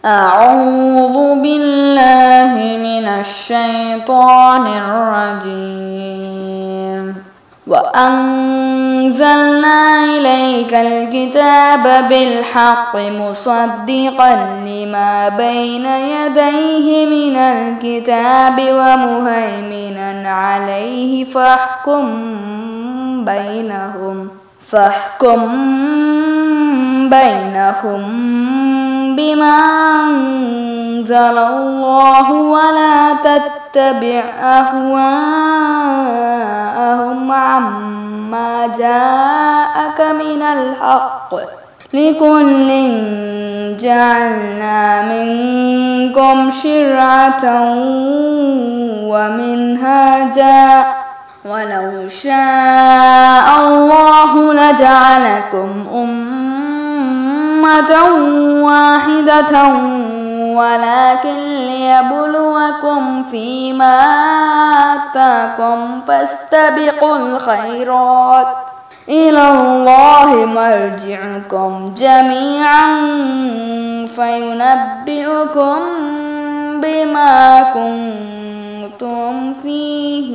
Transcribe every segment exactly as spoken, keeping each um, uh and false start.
أعوذ بالله من الشيطان الرجيم وأنزلنا إليك الكتاب بالحق مصدقا لما بين يديه من الكتاب ومهيمنا عليه فاحكم بينهم فاحكم بينهم بما أنزل الله ولا تتبع أهواءهم عما جاءك من الحق لكل جعلنا منكم شرعة ومنهاجا ولو شاء الله لجعلكم أمة واحدة ولكن ليبلوكم فيما آتاكم فاستبقوا الخيرات إلى الله مرجعكم جميعا فينبئكم بما كنتم فيه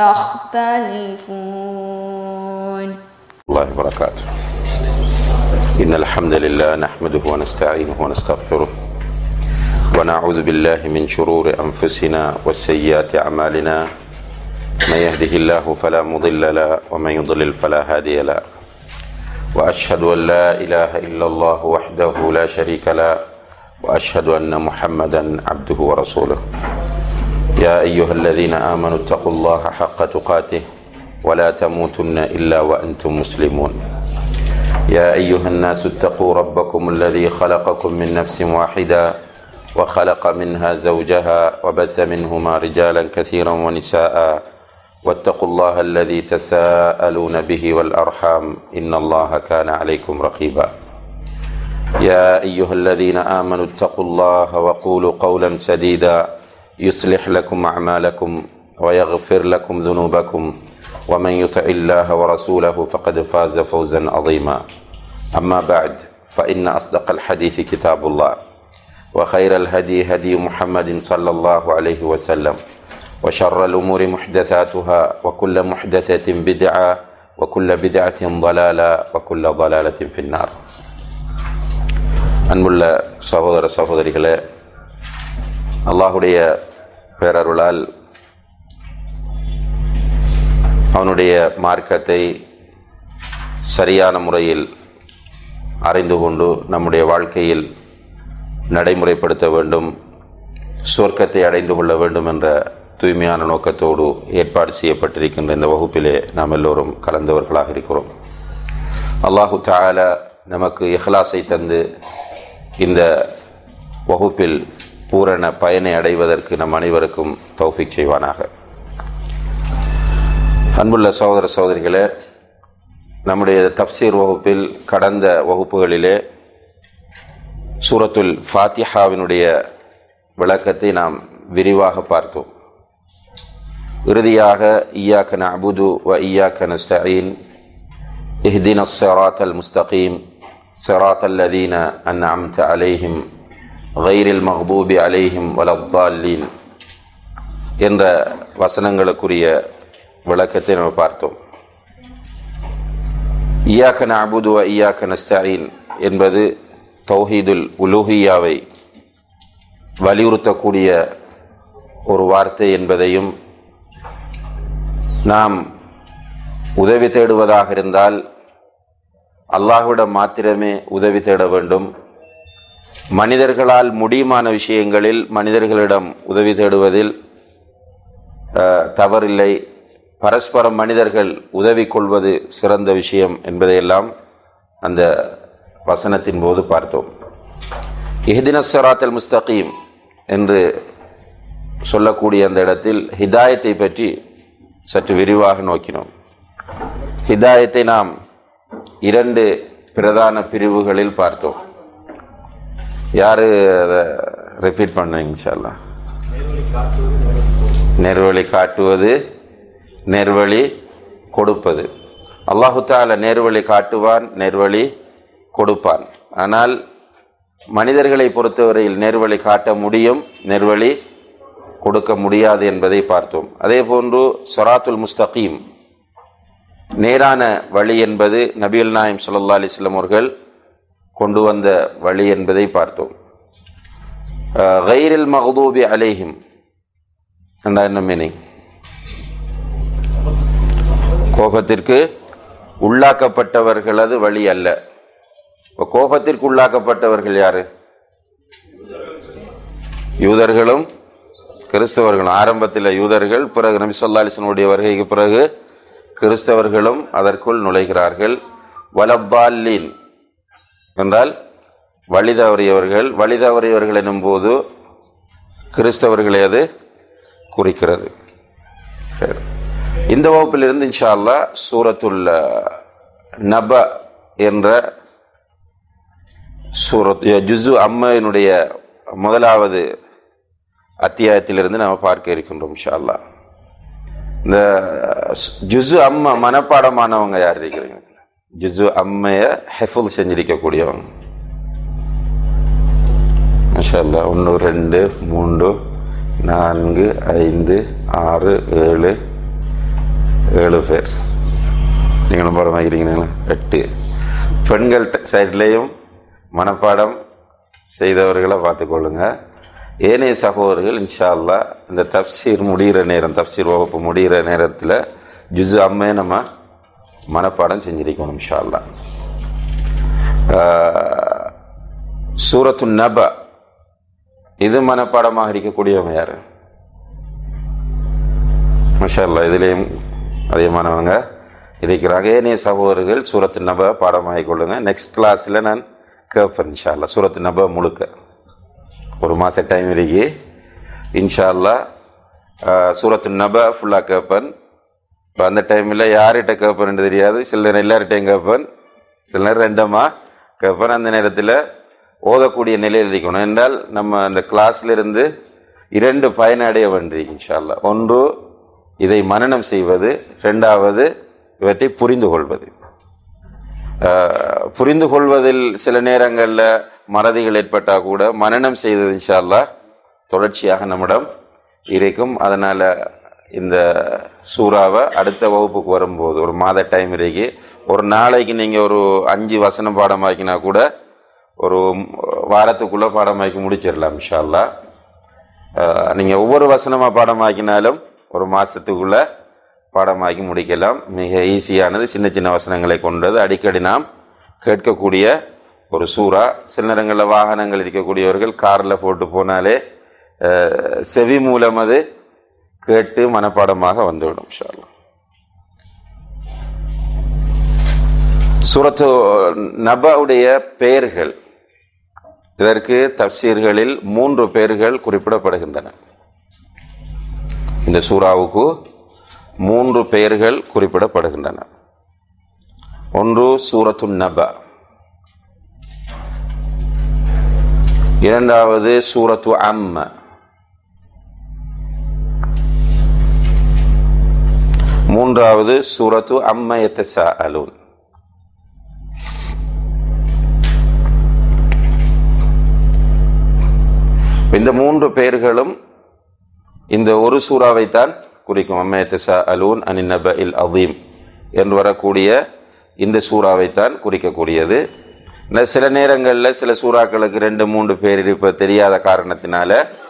تختلفون. الله وبركاته. إن الحمد لله نحمده ونستعينه ونستغفره ونعوذ بالله من شرور أنفسنا وسيئات أعمالنا من يهده الله فلا مضل له ومن يضلل فلا هادي له وأشهد أن لا إله إلا الله وحده لا شريك له وأشهد أن محمدا عبده ورسوله. يا أيها الذين آمنوا اتقوا الله حق تقاته ولا تموتن إلا وأنتم مسلمون. يا أيها الناس اتقوا ربكم الذي خلقكم من نفس واحدة وخلق منها زوجها وبث منهما رجالا كثيرا ونساء واتقوا الله الذي تساءلون به والأرحام إن الله كان عليكم رقيبا. يا أيها الذين آمنوا اتقوا الله وقولوا قولا سديدا يصلح لكم أعمالكم ويغفر لكم ذنوبكم ومن يطع الله ورسوله فقد فاز فوزا عظيما. أما بعد فإن أصدق الحديث كتاب الله وخير الهدي هدي محمد صلى الله عليه وسلم وشر الأمور محدثاتها وكل محدثة بدعة وكل بدعة ضلالة وكل ضلالة في النار. அன்புள்ள சகோதர சகோதரிகளே, அல்லாஹுடைய பேரருளால் அவனுடைய மார்க்கத்தை சரியான முறையில் அறிந்து கொண்டு நம்முடைய வாழ்க்கையில் நடைமுறைப்படுத்த வேண்டும், சொர்க்கத்தை அடைந்து கொள்ள வேண்டும் என்ற தூய்மையான நோக்கத்தோடு ஏற்பாடு செய்யப்பட்டிருக்கின்ற இந்த வகுப்பிலே நாம் எல்லோரும் கலந்தவர்களாக இருக்கிறோம். அல்லாஹு தஆலா நமக்கு இஹ்லாஸை தந்து இந்த வகுப்பில் பூரண பயனை அடைவதற்கு நம் அனைவருக்கும் தௌஃபீக் செய்வானாக. அன்புள்ள சகோதர சகோதரிகளே, நம்முடைய தஃப்சீர் வகுப்பில் கடந்த வகுப்புகளிலே சூரத்துல் ஃபாத்திஹாவினுடைய விளக்கத்தை நாம் விரிவாக பார்த்தோம். இறுதியாக இய்யாக நஅ்புது வ இய்யாக நஸ்தஈன் இஹ்தினஸ் ஸிராத்தல் முஸ்தகீம் ஸிராத்தல் லதீன அன்அம்த அலைஹிம் கைரில் மக்தூபி அலைஹிம் வலத்தால்லீன் என்ற வசனங்களுக்குரிய விளக்கத்தை நாம் பார்த்தோம். இய்யாக நஅ்புது வ இய்யாக நஸ்தஈன் என்பது தௌஹீதுல் உலூஹியாவை வலியுறுத்தக்கூடிய ஒரு வார்த்தை என்பதையும், நாம் உதவி தேடுவதாக இருந்தால் அல்லாஹ்விடம் மாத்திரமே உதவி தேட வேண்டும், மனிதர்களால் முடியுமான விஷயங்களில் மனிதர்களிடம் உதவி தேடுவதில் தவறில்லை, பரஸ்பரம் மனிதர்கள் உதவி கொள்வது சிறந்த விஷயம் என்பதையெல்லாம் அந்த வசனத்தின் போது பார்த்தோம். இஹ்தினஸ் ஸிராத்தல் முஸ்தகீம் என்று சொல்லக்கூடிய அந்த இடத்தில் ஹிதாயத்தை பற்றி சற்று விரிவாக நோக்கினோம். ஹிதாயத்தை நாம் இரண்டு பிரதான பிரிவுகளில் பார்த்தோம். யாரு அதை ரிப்பீட் பண்ணுங்க இன்ஷா அல்லாஹ்? நேர்வழி காட்டுவது, நேர்வழி கொடுப்பது. அல்லாஹு தஆலா நேர்வழி காட்டுவான், நேர்வழி கொடுப்பான். ஆனால் மனிதர்களை பொறுத்தவரையில் நேர்வழி காட்ட முடியும், நேர்வழி கொடுக்க முடியாது என்பதை பார்த்தோம். அதே போன்று ஸிராத்துல் முஸ்தகீம், நேரான வழி என்பது நபிகள் நாயகம் ஸல்லல்லாஹு அலைஹி வஸல்லம் அவர்கள் கொண்டு வந்த வழி என்பதை பார்த்தோம். கைரில் மக்தூபி அலைஹிம் என்ன மீனிங்? கோபத்திற்கு உள்ளாக்கப்பட்டவர்களது வழி அல்ல. கோபத்திற்கு உள்ளாக்கப்பட்டவர்கள் யாரு? யூதர்களும் கிறிஸ்தவர்களும். ஆரம்பத்தில் யூதர்கள், பிறகு நபி ஸல்லல்லாஹு அலைஹி வஸல்லம் வருகைக்கு பிறகு கிறிஸ்தவர்களும் அதற்குள் நுழைகிறார்கள். வலத்தால்லீன் என்றால் வழி தவறியவர்கள். வழி தவறியவர்கள் எனும் போது கிறிஸ்தவர்களை அது குறிக்கிறது. இந்த வகுப்பிலிருந்து இன்ஷா அல்லாஹ் சூரத்துல் நப என்ற சூரத் ஜுஸு அம்மையினுடைய முதலாவது அத்தியாயத்திலிருந்து நாம் பார்க்க இருக்கின்றோம் இன்ஷா அல்லாஹ். இந்த ஜுஸு அம்மா மனப்பாடமானவங்க யார் இருக்கிறீங்க? ஜுஸு அம்மைய ஹெஃபுல் செஞ்சிருக்கக்கூடியவங்க மாஷா அல்லாஹ். ஒன்று, ரெண்டு, மூன்று, நான்கு, ஐந்து, ஆறு, ஏழு ஏழு பேர் நீங்களும் பாடம் வாங்கிறீங்களா? எட்டு பெண்கள் சைட்லேயும் மனப்பாடம் செய்தவர்களை பார்த்துக்கொள்ளுங்க. ஏனைய சகோதரர்கள் இன்ஷா அல்லாஹ் இந்த தப்சீர் முடிகிற நேரம், தப்சீர் வகுப்பு முடிகிற நேரத்தில் ஜுஸு அம்மையை நம்ம மனப்பாடம் செஞ்சிருக்கணும் இன்ஷா அல்லாஹ். சூரத்து நப இது மனப்பாடமாக இருக்கக்கூடியவங்க யாரு? மாஷா அல்லாஹ் இதுலேயும் அதிகமானவங்க இருக்கிறாங்க. ஏனைய சகோதரர்கள் சூரத்து நப பாடமாகிக் கொள்ளுங்க. நெக்ஸ்ட் கிளாஸில் நான் கேட்பேன் இன்ஷா அல்லாஹ். சூரத்து நப முழுக்க ஒரு மாத டைம் இருக்கு இன்ஷா அல்லாஹ். சூரத்து நப ஃபுல்லாக கேட்பேன். இப்போ அந்த டைமில் யார்கிட்ட கேட்பேன்னு தெரியாது. சில நேரம் எல்லார்கிட்டையும் கேட்பேன், சில நேரம் ரெண்டமாக கேட்பேன். அந்த நேரத்தில் ஓதக்கூடிய நிலையில் இருக்கணும். என்றால் நம்ம அந்த கிளாஸ்லேருந்து இரண்டு பயனடைய வேண்டி இன்ஷா அல்லாஹ். ஒன்று இதை மனனம் செய்வது, ரெண்டாவது இவற்றை புரிந்து கொள்வது. புரிந்து கொள்வதில் சில நேரங்களில் மறதிகள் ஏற்பட்டால் கூட மனனம் செய்தது இன்ஷா அல்லாஹ் தொடர்ச்சியாக நம்மிடம் இருக்கும். அதனால் இந்த சூறாவை அடுத்த வகுப்புக்கு வரும்போது ஒரு மாத டைம் இருக்கு. ஒரு நாளைக்கு நீங்கள் ஒரு அஞ்சு வசனம் பாடமாக்கினா கூட ஒரு வாரத்துக்குள்ளே பாடமாக்கி முடிச்சிடலாம் இன்ஷா அல்லாஹ். நீங்கள் ஒவ்வொரு வசனமாக பாடமாக்கினாலும் ஒரு மாதத்துக்குள்ளே பாடமாக்கி முடிக்கலாம். மிக ஈஸியானது, சின்ன சின்ன வசனங்களை கொண்டது, அடிக்கடி நாம் கேட்கக்கூடிய ஒரு சூறா. சில நேரங்களில் வாகனங்கள் இருக்கக்கூடியவர்கள் காரில் போட்டு போனாலே செவி மூலம் அது கேட்டு மனப்பாடமாக வந்துவிடும் இன்ஷா அல்லாஹ். சூரத்து நபவுடைய பெயர்கள், இதற்கு தப்சீர்களில் மூன்று பெயர்கள் குறிப்பிடப்படுகின்றன. இந்த சூறாவுக்கு மூன்று பெயர்கள் குறிப்பிடப்படுகின்றன. ஒன்று சூரத்து நப, இரண்டாவது சூரத்து அம்ம, மூன்றாவது சூரத்து அம்ம யத்தஸாஅலூன். இந்த மூன்று பெயர்களும் இந்த ஒரு சூறாவைத்தான் குறிக்கும். அம்ம யத்தஸாஅலூன் அனின் நபஇல் அதீம் என்று வரக்கூடிய இந்த சூறாவைத்தான் குறிக்கக்கூடியது. சில நேரங்களில் சில சூறாக்களுக்கு ரெண்டு மூன்று பேர் இருப்ப தெரியாத காரணத்தினால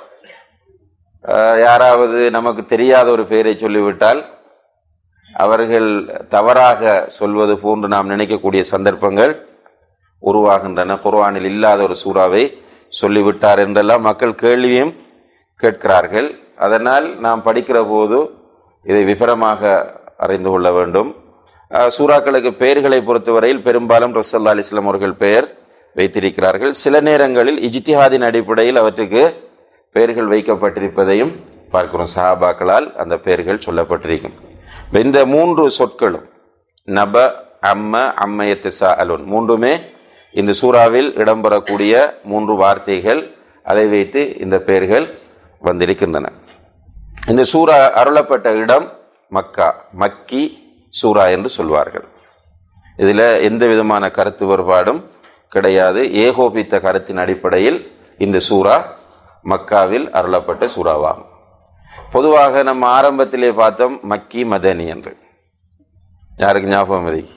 யாராவது நமக்கு தெரியாத ஒரு பெயரை சொல்லிவிட்டால் அவர்கள் தவறாக சொல்வது போன்று நாம் நினைக்கக்கூடிய சந்தர்ப்பங்கள் உருவாகின்றன. குர்ஆனில் இல்லாத ஒரு சூறாவை சொல்லிவிட்டார் என்றெல்லாம் மக்கள் கேள்வியும் கேட்கிறார்கள். அதனால் நாம் படிக்கிற போது இதை விபரமாக அறிந்து கொள்ள வேண்டும். சூறாக்களுக்கு பெயர்களை பொறுத்தவரையில் பெரும்பாலும் ரசூலுல்லாஹி அலைஹி வஸல்லம் அவர்கள் பெயர் வைத்திருக்கிறார்கள். சில நேரங்களில் இஜ்திஹாதின் அடிப்படையில் அவற்றுக்கு பெயர்கள் வைக்கப்பட்டிருப்பதையும் பார்க்கிறோம். சஹாபாக்களால் அந்த பெயர்கள் சொல்லப்பட்டிருக்கும். இந்த மூன்று சொற்களும் நப, அம்ம, அம்ம யத்தஸாஅலூன் மூன்றுமே இந்த சூறாவில் இடம்பெறக்கூடிய மூன்று வார்த்தைகள். அதை வைத்து இந்த பெயர்கள் வந்திருக்கின்றன. இந்த சூறா அருளப்பட்ட இடம் மக்கா, மக்கி சூறா என்று சொல்வார்கள். இதில் எந்த விதமான கருத்து வேறுபாடும் கிடையாது. ஏகோபித்த கருத்தின் அடிப்படையில் இந்த சூரா மக்காவில் அருளப்பட்ட சூறாவாகும். பொதுவாக நம்ம ஆரம்பத்திலே பார்த்தோம் மக்கி மதனி என்று. யாருக்கு ஞாபகம் இருக்கு?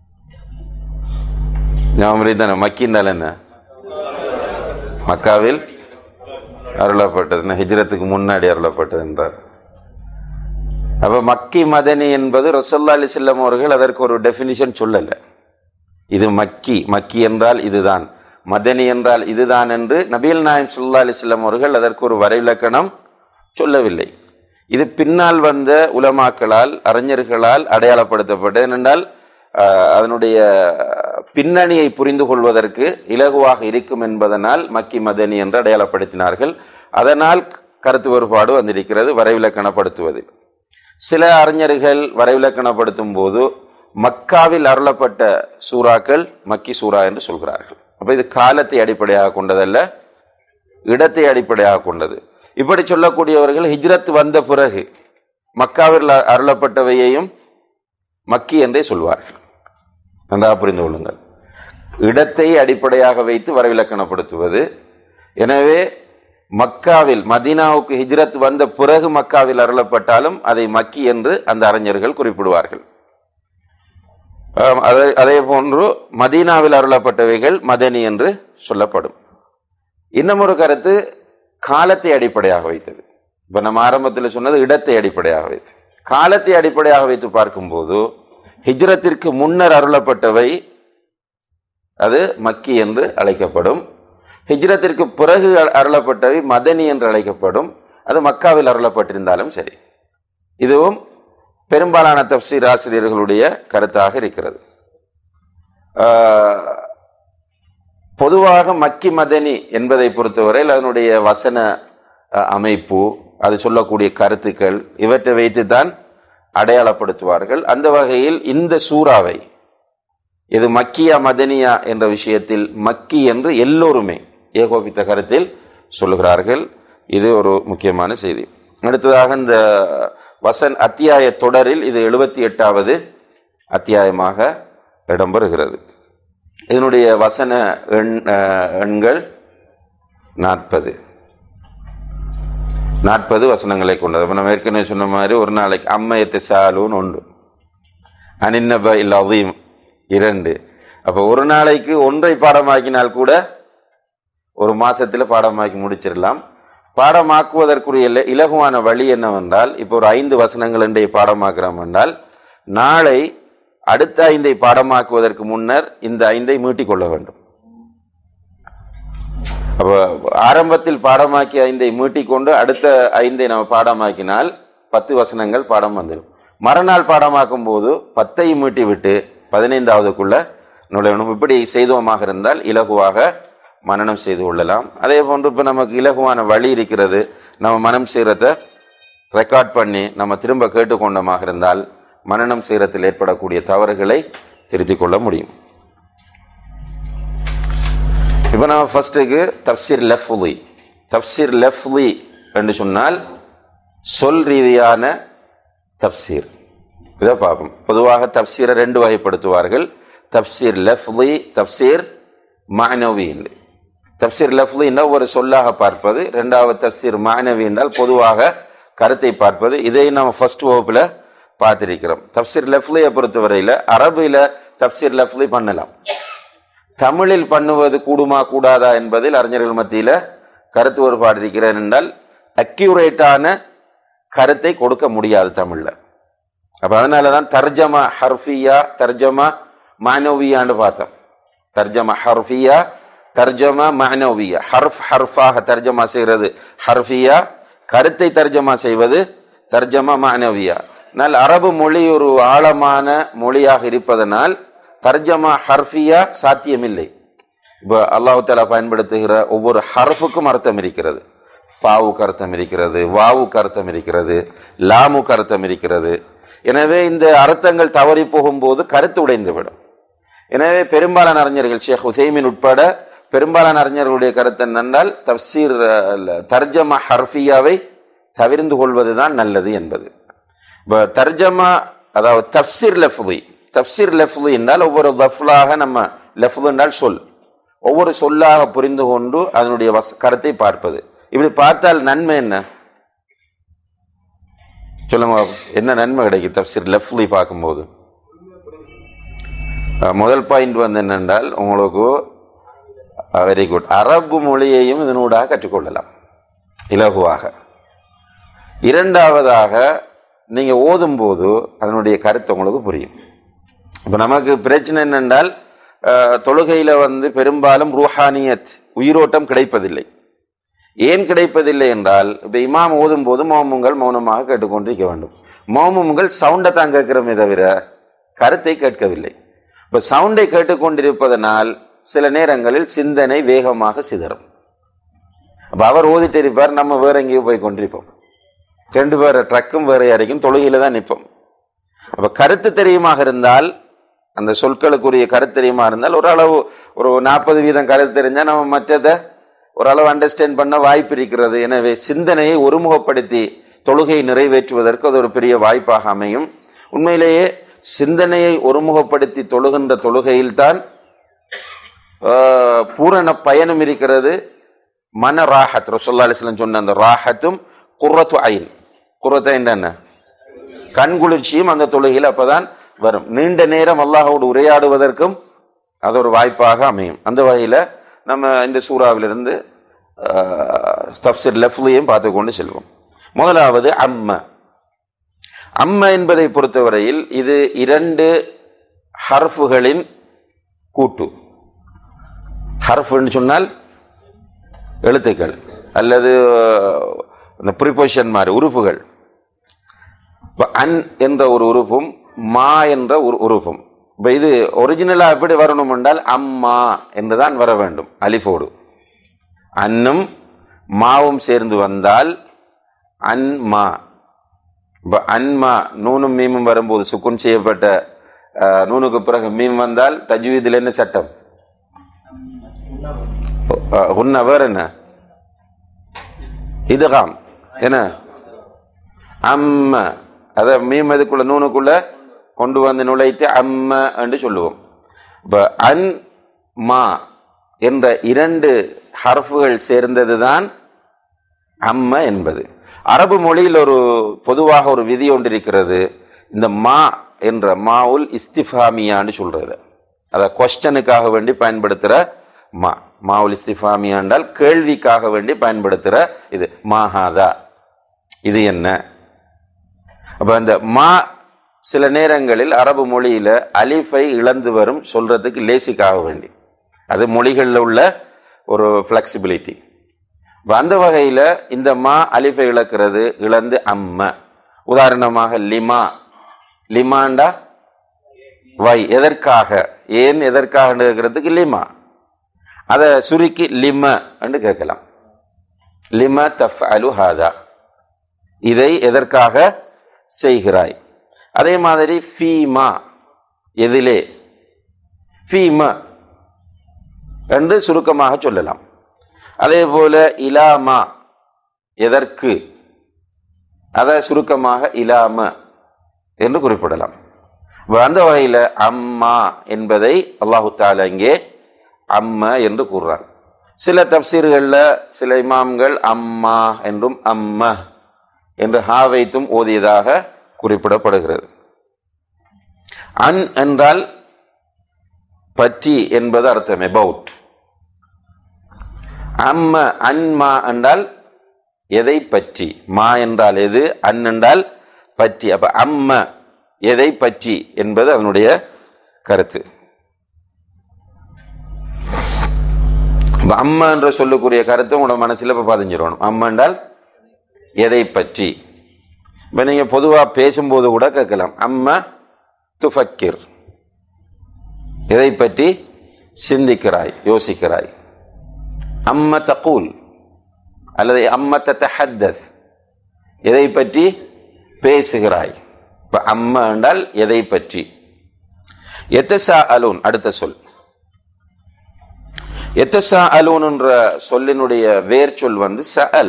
ஞாபகம் தானே? மக்கின்றால் என்ன? மக்காவில் அருளப்பட்டது, ஹிஜ்ரத்துக்கு முன்னாடி அருளப்பட்டது என்றார். அப்ப மக்கி மதனி என்பது ரசூலுல்லாஹி அலைஹி வஸல்லம் அவர்கள் அதற்கு ஒரு டெஃபினிஷன் சொல்லல. இது மக்கி, மக்கி என்றால் இதுதான், மதனி என்றால் இதுதான் என்று நபிகள் நாயகம் ஸல்லல்லாஹு அலைஹி வஸல்லம் அவர்கள் அதற்கு ஒரு வரைவிலக்கணம் சொல்லவில்லை. இது பின்னால் வந்த உலமாக்களால், அறிஞர்களால் அடையாளப்படுத்தப்பட்டது. ஏனென்றால் அதனுடைய பின்னணியை புரிந்து கொள்வதற்கு இலகுவாக இருக்கும் என்பதனால் மக்கி மதனி என்று அடையாளப்படுத்தினார்கள். அதனால் கருத்து வேறுபாடு வந்திருக்கிறது வரைவிலக்கணப்படுத்துவது. சில அறிஞர்கள் வரைவிலக்கணப்படுத்தும் போது மக்காவில் அருளப்பட்ட சூறாக்கள் மக்கி சூறா என்று சொல்கிறார்கள். அப்ப இது காலத்தை அடிப்படையாக கொண்டதல்ல, இடத்தை அடிப்படையாக கொண்டது. இப்படி சொல்லக்கூடியவர்கள் ஹிஜ்ரத் வந்த பிறகு மக்காவில் அருளப்பட்டவையையும் மக்கி என்றே சொல்வார்கள். நன்றாக புரிந்து கொள்ளுங்கள். இடத்தை அடிப்படையாக வைத்து வரைவிலக்கணப்படுத்துவது. எனவே மக்காவில், மதீனாவுக்கு ஹிஜ்ரத் வந்த பிறகு மக்காவில் அருளப்பட்டாலும் அதை மக்கி என்று அந்த அறிஞர்கள் குறிப்பிடுவார்கள். அதே போன்று மதீனாவில் அருளப்பட்டவைகள் மதனி என்று சொல்லப்படும். இன்னும் ஒரு கருத்து காலத்தை அடிப்படையாக வைத்தது. இப்ப நம்ம ஆரம்பத்தில் சொன்னது இடத்தை அடிப்படையாக வைத்து. காலத்தை அடிப்படையாக வைத்து பார்க்கும்போது ஹிஜ்ரத்திற்கு முன்னர் அருளப்பட்டவை அது மக்கி என்று அழைக்கப்படும். ஹிஜ்ரத்திற்கு பிறகு அருளப்பட்டவை மதனி என்று அழைக்கப்படும். அது மக்காவில் அருளப்பட்டிருந்தாலும் சரி. இதுவும் பெரும்பாலான தப்சீர் ஆசிரியர்களுடைய கருத்தாக இருக்கிறது. பொதுவாக மக்கி மதனி என்பதை பொறுத்தவரையில் அதனுடைய வசன அமைப்பு, அது சொல்லக்கூடிய கருத்துக்கள், இவற்றை வைத்துத்தான் அடையாளப்படுத்துவார்கள். அந்த வகையில் இந்த சூறாவை இது மக்கியா மதனியா என்ற விஷயத்தில் மக்கி என்று எல்லோருமே ஏகோபித்த கருத்தில் சொல்லுகிறார்கள். இது ஒரு முக்கியமான செய்தி. அடுத்ததாக இந்த வசன் அத்தியாய தொடரில் இது எழுபத்தி எட்டாவது அத்தியாயமாக இடம்பெறுகிறது. இதனுடைய வசன எண் எண்கள் நாற்பது நாற்பது வசனங்களை கொண்டது. நம்ம ஏற்கனவே சொன்ன மாதிரி ஒரு நாளைக்கு அம்மையத்தை சாலூன் ஒன்று, அனின்னப இல் அதீம் இரண்டு. அப்போ ஒரு நாளைக்கு ஒன்றை பாடமாக்கினால் கூட ஒரு மாசத்துல பாடமாக்கி முடிச்சிடலாம். பாடமாக்குவதற்குரிய இலகுவான வழி என்னவென்றால், இப்போ ஒரு ஐந்து வசனங்கள் இன்றைய பாடமாக்குறோம் என்றால் நாளை அடுத்த ஐந்தை பாடமாக்குவதற்கு முன்னர் இந்த ஐந்தை மீட்டிக் கொள்ள வேண்டும். அப்ப ஆரம்பத்தில் பாடமாக்கி ஐந்தை மீட்டிக்கொண்டு அடுத்த ஐந்தை நம்ம பாடமாக்கினால் பத்து வசனங்கள் பாடம் வந்துடும். மறுநாள் பாடமாக்கும் போது பத்தை மீட்டி விட்டு பதினைந்தாவதுக்குள்ள நுழையணும். இப்படி செய்தோமாக இருந்தால் இலகுவாக மனனம் செய்து கொள்ளலாம். அதே போன்று இப்போ நமக்கு இலகுவான வழி இருக்கிறது. நம்ம மனம் செய்கிறத ரெக்கார்ட் பண்ணி நம்ம திரும்ப கேட்டுக்கொண்டமாக இருந்தால் மனனம் செய்கிறத்தில் ஏற்படக்கூடிய தவறுகளை திருத்திக் கொள்ள முடியும். இப்போ நம்ம ஃபர்ஸ்ட்டுக்கு தப்சீர் லஃப்லி. தப்சீர் லஃப்லி என்று சொன்னால் சொல் ரீதியான தப்சீர். இதை பார்ப்போம். பொதுவாக தப்சீரை ரெண்டு வகைப்படுத்துவார்கள். தப்சீர் லஃப்லி, தப்சீர் மஅனவி. தப்சீர் லஃப்லி என்றால் ஒரு சொல்லாக பார்ப்பது. இரண்டாவது தப்சீர் மஅனவி என்றால் பொதுவாக கருத்தை பார்ப்பது. இதை நம்ம ஃபர்ஸ்ட் வகுப்புல பார்த்திருக்கிறோம். தப்சீர் லஃப்லியை பொறுத்தவரையில் அரபில தப்சீர் லஃப்லி பண்ணலாம். தமிழில் பண்ணுவது கூடுமா கூடாதா என்பதில் அறிஞர்கள் மத்தியில கருத்து வேறுபாடு இருக்கிறது. என்றால் அக்யூரேட்டான கருத்தை கொடுக்க முடியாது தமிழ்ல. அப்ப அதனாலதான் தர்ஜமா ஹர்ஃபியா, தர்ஜமா மஅனவியான்னு பார்த்தோம். தர்ஜமா ஹர்ஃபியா, தர்ஜமா மஅனவியா. ஹர்ஃப் ஹர்ஃபாக தர்ஜமா செய்கிறது ஹர்ஃபியா, கருத்தை தர்ஜமா செய்வது தர்ஜமா மஅனவியா. ஆனால் அரபு மொழி ஒரு ஆழமான மொழியாக இருப்பதனால் தர்ஜமா ஹர்ஃபியா சாத்தியமில்லை. இப்போ அல்லாஹ் தஆலா பயன்படுத்துகிற ஒவ்வொரு ஹர்ஃபுக்கும் அர்த்தம் இருக்கிறது. ஃபாவுக்கு அர்த்தம் இருக்கிறது, வாவுக்கு அர்த்தம் இருக்கிறது, லாமுக்கு அர்த்தம் இருக்கிறது. எனவே இந்த அர்த்தங்கள் தவறி போகும்போது கருத்து உடைந்துவிடும். எனவே பெரும்பாலான அறிஞர்கள், ஷேக் உசைமின் உட்பட பெரும்பாலான அறிஞர்களுடைய கருத்து என்னென்றால் தப்சீர் தர்ஜமா ஹர்ஃபியாவை தவிர்ந்து கொள்வதுதான் நல்லது என்பது. இப்போ தர்ஜமா அதாவது தப்சீர் லஃப்லி. தப்சீர் லஃப்லி என்றால் ஒவ்வொரு லஃப்லாக நம்ம லஃப்லு என்றால் சொல், ஒவ்வொரு சொல்லாக புரிந்து கொண்டு அதனுடைய கருத்தை பார்ப்பது. இப்படி பார்த்தால் நன்மை என்ன சொல்லுங்க, என்ன நன்மை கிடைக்கும் தஃப்சீர் லஃப்லி பார்க்கும்போது? முதல் பாயிண்ட் வந்து என்னென்றால் உங்களுக்கு வெரி குட், அரபு மொழியையும் இதனூடாக கற்றுக்கொள்ளலாம் இலகுவாக. இரண்டாவதாக நீங்க ஓதும் போது அதனுடைய கருத்து உங்களுக்கு புரியும். இப்ப நமக்கு பிரச்சனை என்னென்றால் தொழுகையில வந்து பெரும்பாலும் ரூஹானியத் உயிரோட்டம் கிடைப்பதில்லை. ஏன் கிடைப்பதில்லை என்றால், இப்ப இமாம் ஓதும் போது மௌமுங்கள் மௌனமாக கேட்டுக்கொண்டிருக்க வேண்டும். மௌமுங்கள் சவுண்டை தான் கேட்கிறோமே தவிர கருத்தை கேட்கவில்லை. இப்ப சவுண்டை கேட்டுக்கொண்டிருப்பதனால் சில நேரங்களில் சிந்தனை வேகமாக சிதறும். அப்ப அவர் ஓதிட்டு இருப்பார், நம்ம வேற எங்கேயோ போய் கொண்டிருப்போம். ரெண்டு பேர் ட்ரக்கும் வேற யாரைக்கும் தொழுகையில தான் நிற்போம். அப்ப கருத்து தெரியுமாக இருந்தால், அந்த சொற்களுக்குரிய கருத்து தெரியுமா இருந்தால், ஓரளவு ஒரு நாற்பது வீதம் கருத்து தெரிஞ்சா நம்ம மற்றதை ஓரளவு அண்டர்ஸ்டாண்ட் பண்ண வாய்ப்பு இருக்கிறது. எனவே சிந்தனையை ஒருமுகப்படுத்தி தொழுகையை நிறைவேற்றுவதற்கு அது ஒரு பெரிய வாய்ப்பாக அமையும். உண்மையிலேயே சிந்தனையை ஒருமுகப்படுத்தி தொழுகின்ற தொழுகையில்தான் பூரண பயனும் இருக்கிறது. மன ராஹத், ரசூலுல்லாஹி அலைஹி வஸல்லம் சொன்ன அந்த ராஹத்தும் குர்ரத்து ஐன், குர்ரத்து ஐன் என்ன கண்குளிர்ச்சியும் அந்த தொழுகையில் அப்பதான் வரும். நீண்ட நேரம் அல்லாஹ்வோடு உரையாடுவதற்கும் அது ஒரு வாய்ப்பாக அமையும். அந்த வகையில் நம்ம இந்த சூறாவிலிருந்து தஃப்சீர் லஃப்லியையும் பார்த்து கொண்டு செல்வோம். முதலாவது அம்ம. அம்ம என்பதை பொறுத்தவரையில் இது இரண்டு ஹர்ஃபுகளின் கூட்டு. ஹர்ஃப்னு சொன்னால் எழுத்துக்கள் அல்லது இந்த ப்ரிபோசிஷன் மாதிரி உறுப்புகள். அன் என்ற ஒரு உறுப்பும் மா என்ற ஒரு உறுப்பும். இப்போ இது ஒரிஜினலா எப்படி வரணும் என்றால் அம்மா என்றுதான் வர வேண்டும் அலிஃபோடு. அன்னும் மாவும் சேர்ந்து வந்தால் அன்மா. இப்போ அன்மா நூனும் மீமும் வரும்போது சுக்குன் செய்யப்பட்ட நூனுக்கு பிறகு மீம் வந்தால் தஜ்வீதில் என்ன சட்டம்? உன்ன வேற என்ன இதுகாம் என்ன அம்ம. அத மீம் இதுக்குள்ள நூனுக்குள்ள கொண்டு வந்து நுழைத்து அம்ம என்று சொல்லுவோம். இப்ப அன் மா என்ற இரண்டு ஹர்ஃபுகள் சேர்ந்ததுதான் அம்ம என்பது. அரபு மொழியில் ஒரு பொதுவாக ஒரு விதி ஒன்று இருக்கிறது. இந்த மா என்ற மாவுல் இஸ்திஃபாமியான்னு சொல்றது, அத கொஸ்டனுக்காக வேண்டி பயன்படுத்துற மா. மாவுல் இஸ்திஃபாமியா என்றால் கேள்விக்காக வேண்டி பயன்படுத்துற இது. மாஹாதா, இது என்ன? அப்ப அந்த மா சில நேரங்களில் அரபு மொழியில அலிஃபை இழந்து வரும், சொல்றதுக்கு லேசிக்காக வேண்டி. அது மொழிகளில் உள்ள ஒரு பிளெக்சிபிலிட்டி. அந்த வகையில இந்த மா அலிஃபை இழக்கிறது, இழந்து அம்ம. உதாரணமாக லிமா, லிமாண்டா வை, எதற்காக, ஏன் எதற்காக கேட்கறதுக்கு லிமா. அதை சுருக்கி லிம என்று கேட்கலாம். லிம தஃஅலு ஹாதா, இதை எதற்காக செய்கிறாய். அதே மாதிரி ஃபீமா, எதிலே, ஃபீமா என்று சுருக்கமாக சொல்லலாம். அதே போல இலாமா, எதற்கு, அதை சுருக்கமாக இலாம என்று குறிப்பிடலாம். அந்த வகையில் அம்மா என்பதை அல்லாஹு தஆலா இங்கே அம்ம என்று கூறுறார். சில தப்சீர்கள்ல சில இமாம்கள் அம்மா என்றும் அம்ம என்று ஹா வைத்தும் ஓதியதாக குறிப்பிடப்படுகிறது. அன் என்றால் பற்றி என்பது அர்த்தம், அபவுட். அம்ம அன்மா என்றால் எதை பற்றி. மா என்றால் எது, அன் என்றால் பற்றி. அப்ப அம்ம எதை பற்றி என்பது அதனுடைய கருத்து. அம்மா என்ற சொல்லக்கூடிய கருத்து உங்களோட மனசுல இப்ப பதிஞ்சிடணும். அம்மா என்றால் எதை பற்றி. இப்ப நீங்க பொதுவா பேசும்போது கூட கேட்கலாம், அம்மா துஃபக்கிர், எதை பற்றி சிந்திக்கிறாய், யோசிக்கிறாய். அம்மா தகூல் அல்லது அம்மா தத்தஹத்தஸ், எதை பற்றி பேசுகிறாய். இப்ப அம்மா என்றால் எதை பற்றி. யத்தஸாஅலூன் அடுத்த சொல். யத்தஸாஅலூன் என்ற சொல்லினுடைய வேர் சொல் வந்து சஅல.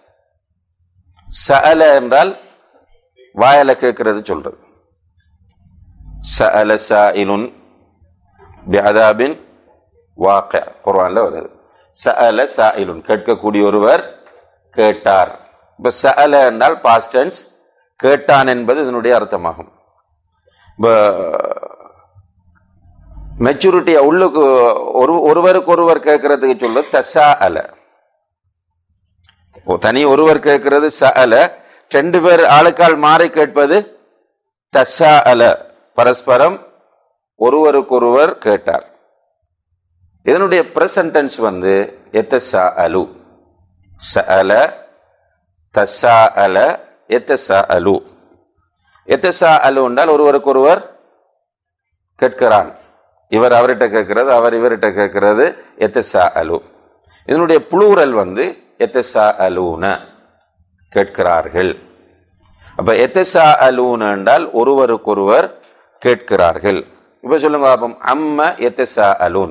சஅல என்றால் வாயால கேட்கிறது சொல்றது. சஅல சாயிலுன் பிஅதாபின் வாக்கி குர்ஆன்ல வருது. சஅல சாயிலுன், கேட்கக்கூடிய ஒருவர் கேட்டார். இப்ப சஅல என்றால் பாஸ்ட் டென்ஸ், கேட்டான் என்பது இதனுடைய அர்த்தமாகும். இப்ப மெச்சூரிட்டியா உள்ளுக்கு ஒரு ஒருவருக்கு ஒருவர் கேட்கறதுக்கு சொல்ல தசா அல, தனி ஒருவர் கேட்கிறது சஅல, ரெண்டு பேர் ஆளுக்கால் மாறி கேட்பது தசா அல, பரஸ்பரம் ஒருவருக்கொருவர் கேட்டார். இதனுடைய பிரசன்ட் டென்ஸ் வந்து எத்தசாஅலு, சஅல தசாஅல எத்தசாஅலு. எத்தசாஅலு என்றால் ஒருவருக்கொருவர் கேட்கிறான், இவர் அவர்கிட்ட கேட்கிறது, அவர் இவர்கிட்ட கேட்கிறது, எத்தசாஅலு. இதனுடைய புளூரல் வந்து எத்தசாஅலூன, கேட்கிறார்கள். அப்ப எத்தசாஅலூன என்றால் ஒருவருக்கொருவர் கேட்கிறார்கள். இப்ப சொல்லுங்க பாப்போம், அம்ம எத்தசாஅலூன்,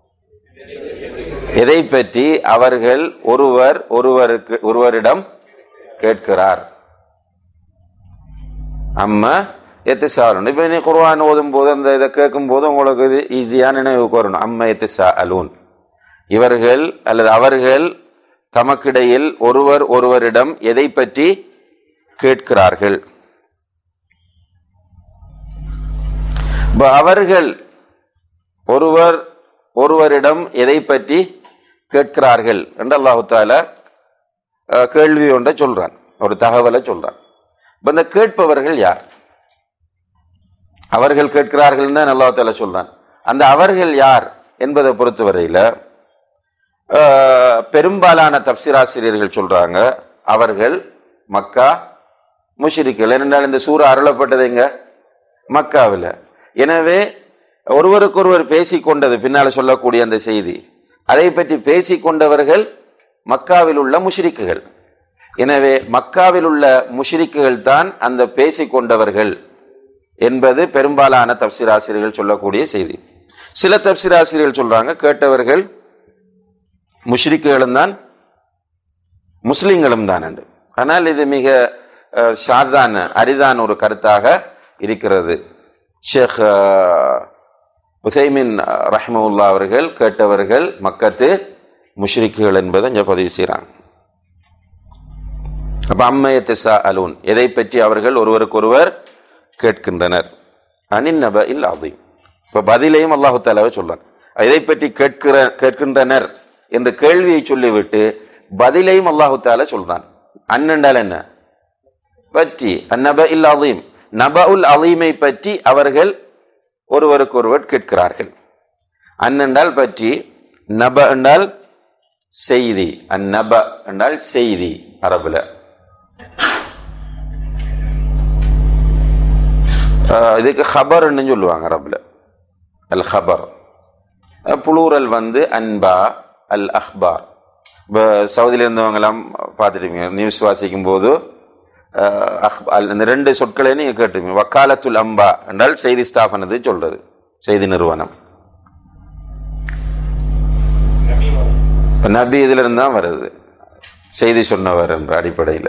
எதை பற்றி அவர்கள் ஒருவர் ஒருவருக்கு ஒருவரிடம் கேட்கிறார். அம்ம எத்தசாஅலூன். இப்ப நீ குர்ஆன் ஓதும் போது அந்த இதை கேட்கும் போது உங்களுக்கு இது ஈஸியா நினைவுக்கு வரணும். அம்ம எத்தசாஅலூன், இவர்கள் அல்லது அவர்கள் தமக்கிடையில் ஒருவர் ஒருவரிடம் எதை பற்றி கேட்கிறார்கள். அவர்கள் ஒருவர் ஒருவரிடம் எதை பற்றி கேட்கிறார்கள் என்று அல்லாஹு தஆலா கேள்வி ஒன்றை சொல்றான், ஒரு தகவலை சொல்றான். இந்த கேட்பவர்கள் யார்? அவர்கள் கேட்கிறார்கள் தான் அல்லாஹு தஆலா சொல்றான். அந்த அவர்கள் யார் என்பதை பொறுத்தவரையில பெரும்பாலான தப்சீராசிரியர்கள் சொல்றாங்க அவர்கள் மக்கா முஷ்ரிக்குகள். ஏனென்றால் இந்த சூரா அருளப்பட்டது எங்க? மக்காவில். எனவே ஒருவருக்கொருவர் பேசிக்கொண்டது பின்னால சொல்லக்கூடிய அந்த செய்தி, அதை பற்றி பேசிக்கொண்டவர்கள் மக்காவில் உள்ள முஷ்ரிக்குகள். எனவே மக்காவில் உள்ள முஷ்ரிக்குகள் தான் அந்த பேசிக்கொண்டவர்கள் என்பது பெரும்பாலான தப்சீராசிரியர்கள் சொல்லக்கூடிய செய்தி. சில தப்சீராசிரியர்கள் சொல்றாங்க கேட்டவர்கள் முஷ்ரிக்குகளும் தான் முஸ்லிம்களும் தான் என்று. ஆனால் இது மிக ஷாதான அரிதான ஒரு கருத்தாக இருக்கிறது. ஷேக் உசைமின் ரஹ்மத்துல்லாஹி அவர்கள் கேட்டவர்கள் மக்கத்து முஷ்ரிக்குகள் என்பதை இங்கே பதிவு செய்கிறாங்க. அப்ப அம்ம யத்தஸாஅலூன், எதை பற்றி அவர்கள் ஒருவருக்கொருவர் கேட்கின்றனர். அனின் நபஇல் அதீம். இப்ப பதிலையும் அல்லாஹு தஆலாவே சொல்றான். எதை பற்றி கேட்கிற கேட்கின்றனர் என்ற கேள்வியை சொல்லிவிட்டு பதிலையும் அல்லாஹு தஆலா சொல்றான். அன்னென்றால் என்ன? பற்றி. அந்நபஇல் அதீம், நபஉல் அதீமை பற்றி அவர்கள் ஒருவருக்கொருவர் கேட்கிறார்கள். அன்னென்றால் பற்றி, நப என்றால் செய்தி, அந்நப என்றால் செய்தி அரபுல. இதுக்கு ஹபர்ன்னு சொல்லுவாங்க அரபுல, அல் ஹபர். புளூரல் வந்து அன்பா அல் அஹ்பார். இப்போ சவுதியில் இருந்தவங்க எல்லாம் பார்த்துருப்பீங்க, நியூஸ் வாசிக்கும் போது இந்த ரெண்டு சொற்களை நீங்க கேட்டிருப்பீங்க. வக்காலத்துல் அம்பா என்றால் செய்தி ஸ்தாபனத்தை சொல்றது, செய்தி நிறுவனம். நபி இதுல இருந்து தான் வருது, செய்தி சொன்னவர் என்ற அடிப்படையில்.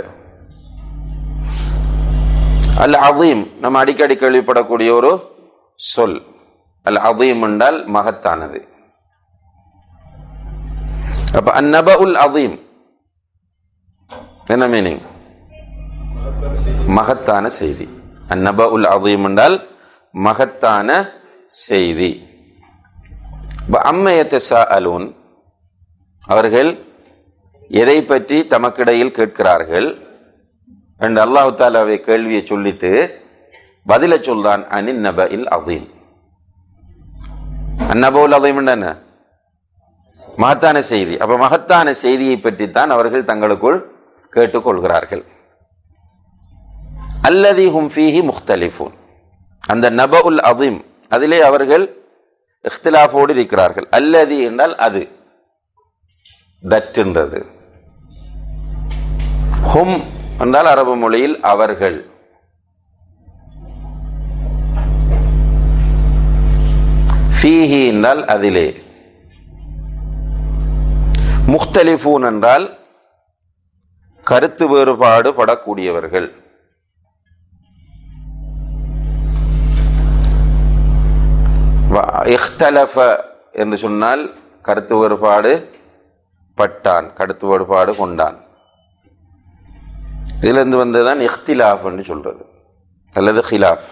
அல் அதீம் நம்ம அடிக்கடி கேள்விப்படக்கூடிய ஒரு சொல். அல் அதீம் என்றால் மகத்தானது. அப்ப அந்நபஉல் அதீம் என்ன மீனிங்? மகத்தான செய்தி. அந்நபஉல் அதீம் என்றால் மகத்தான செய்தி. அம்ம யத்தஸாஅலூன், அவர்கள் எதை பற்றி தமக்கிடையில் கேட்கிறார்கள் என்று அல்லாஹு தஆலாவை கேள்வியை சொல்லிட்டு பதில சொல்றான். அனின் நபஇல் அதீம். அந்நபஉல் அதீம் என்ன? மகத்தான செய்தி. அப்ப மகத்தான செய்தியை பற்றித்தான் அவர்கள் தங்களுக்குள் கேட்டுக்கொள்கிறார்கள். அல்லதி ஹும் ஃபீஹி முக்தலிஃபூன், அந்த நபஉல் அதீம் அதிலே அவர்கள் இக்திலாஃபோடு இருக்கிறார்கள். அல்லதி என்றால் அது, தற்றுன்றது. ஹும் என்றால் அரபு மொழியில் அவர்கள். ஃபீஹி என்றால் அதிலே. முக்தலிஃபூன் என்றால் கருத்து வேறுபாடு படக்கூடியவர்கள். இஹ்தலஃப என்று சொன்னால் கருத்து வேறுபாடு பட்டான், கருத்து வேறுபாடு கொண்டான். இதுல இருந்து வந்ததுதான் இஹ்திலாஃப் என்று சொல்றது அல்லது ஹிலாஃப்.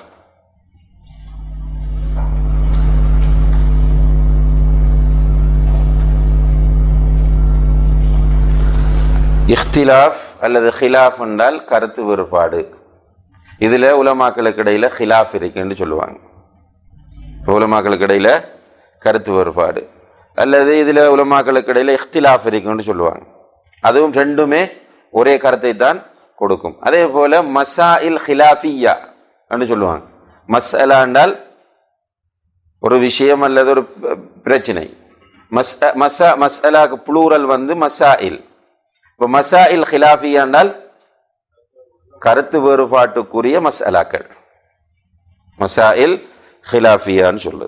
இஹ்திலாஃப் அல்லது ஹிலாஃப் என்றால் கருத்து வேறுபாடு. இதுல உலமாக்களுக்கு இடையில ஹிலாஃப் இருக்குன்னு சொல்லுவாங்க. உலமாக்களுக்கு இடையில கருத்து வேறுபாடு அல்லது இதுல உலமாக்களுக்கு இடையில இஹ்திலாஃப் இருக்குன்னு சொல்லுவாங்க. அதுவும் ரெண்டுமே ஒரே கருத்தை தான் கொடுக்கும். அதே போல மசாயில் ஹிலாஃபியா என்று சொல்லுவாங்க. மஸ்அலா என்றால் ஒரு விஷயம் அல்லது ஒரு பிரச்சனை. மஸ் மசா மஸ்அலாக்கு புளூரல் வந்து மசாயில். இப்போ மசாயில் ஹிலாஃபியா என்றால் கருத்து வேறுபாட்டுக்குரிய மஸ்அலாக்கள். மசாயில் ஹிலாஃபியான்னு சொல்லுது.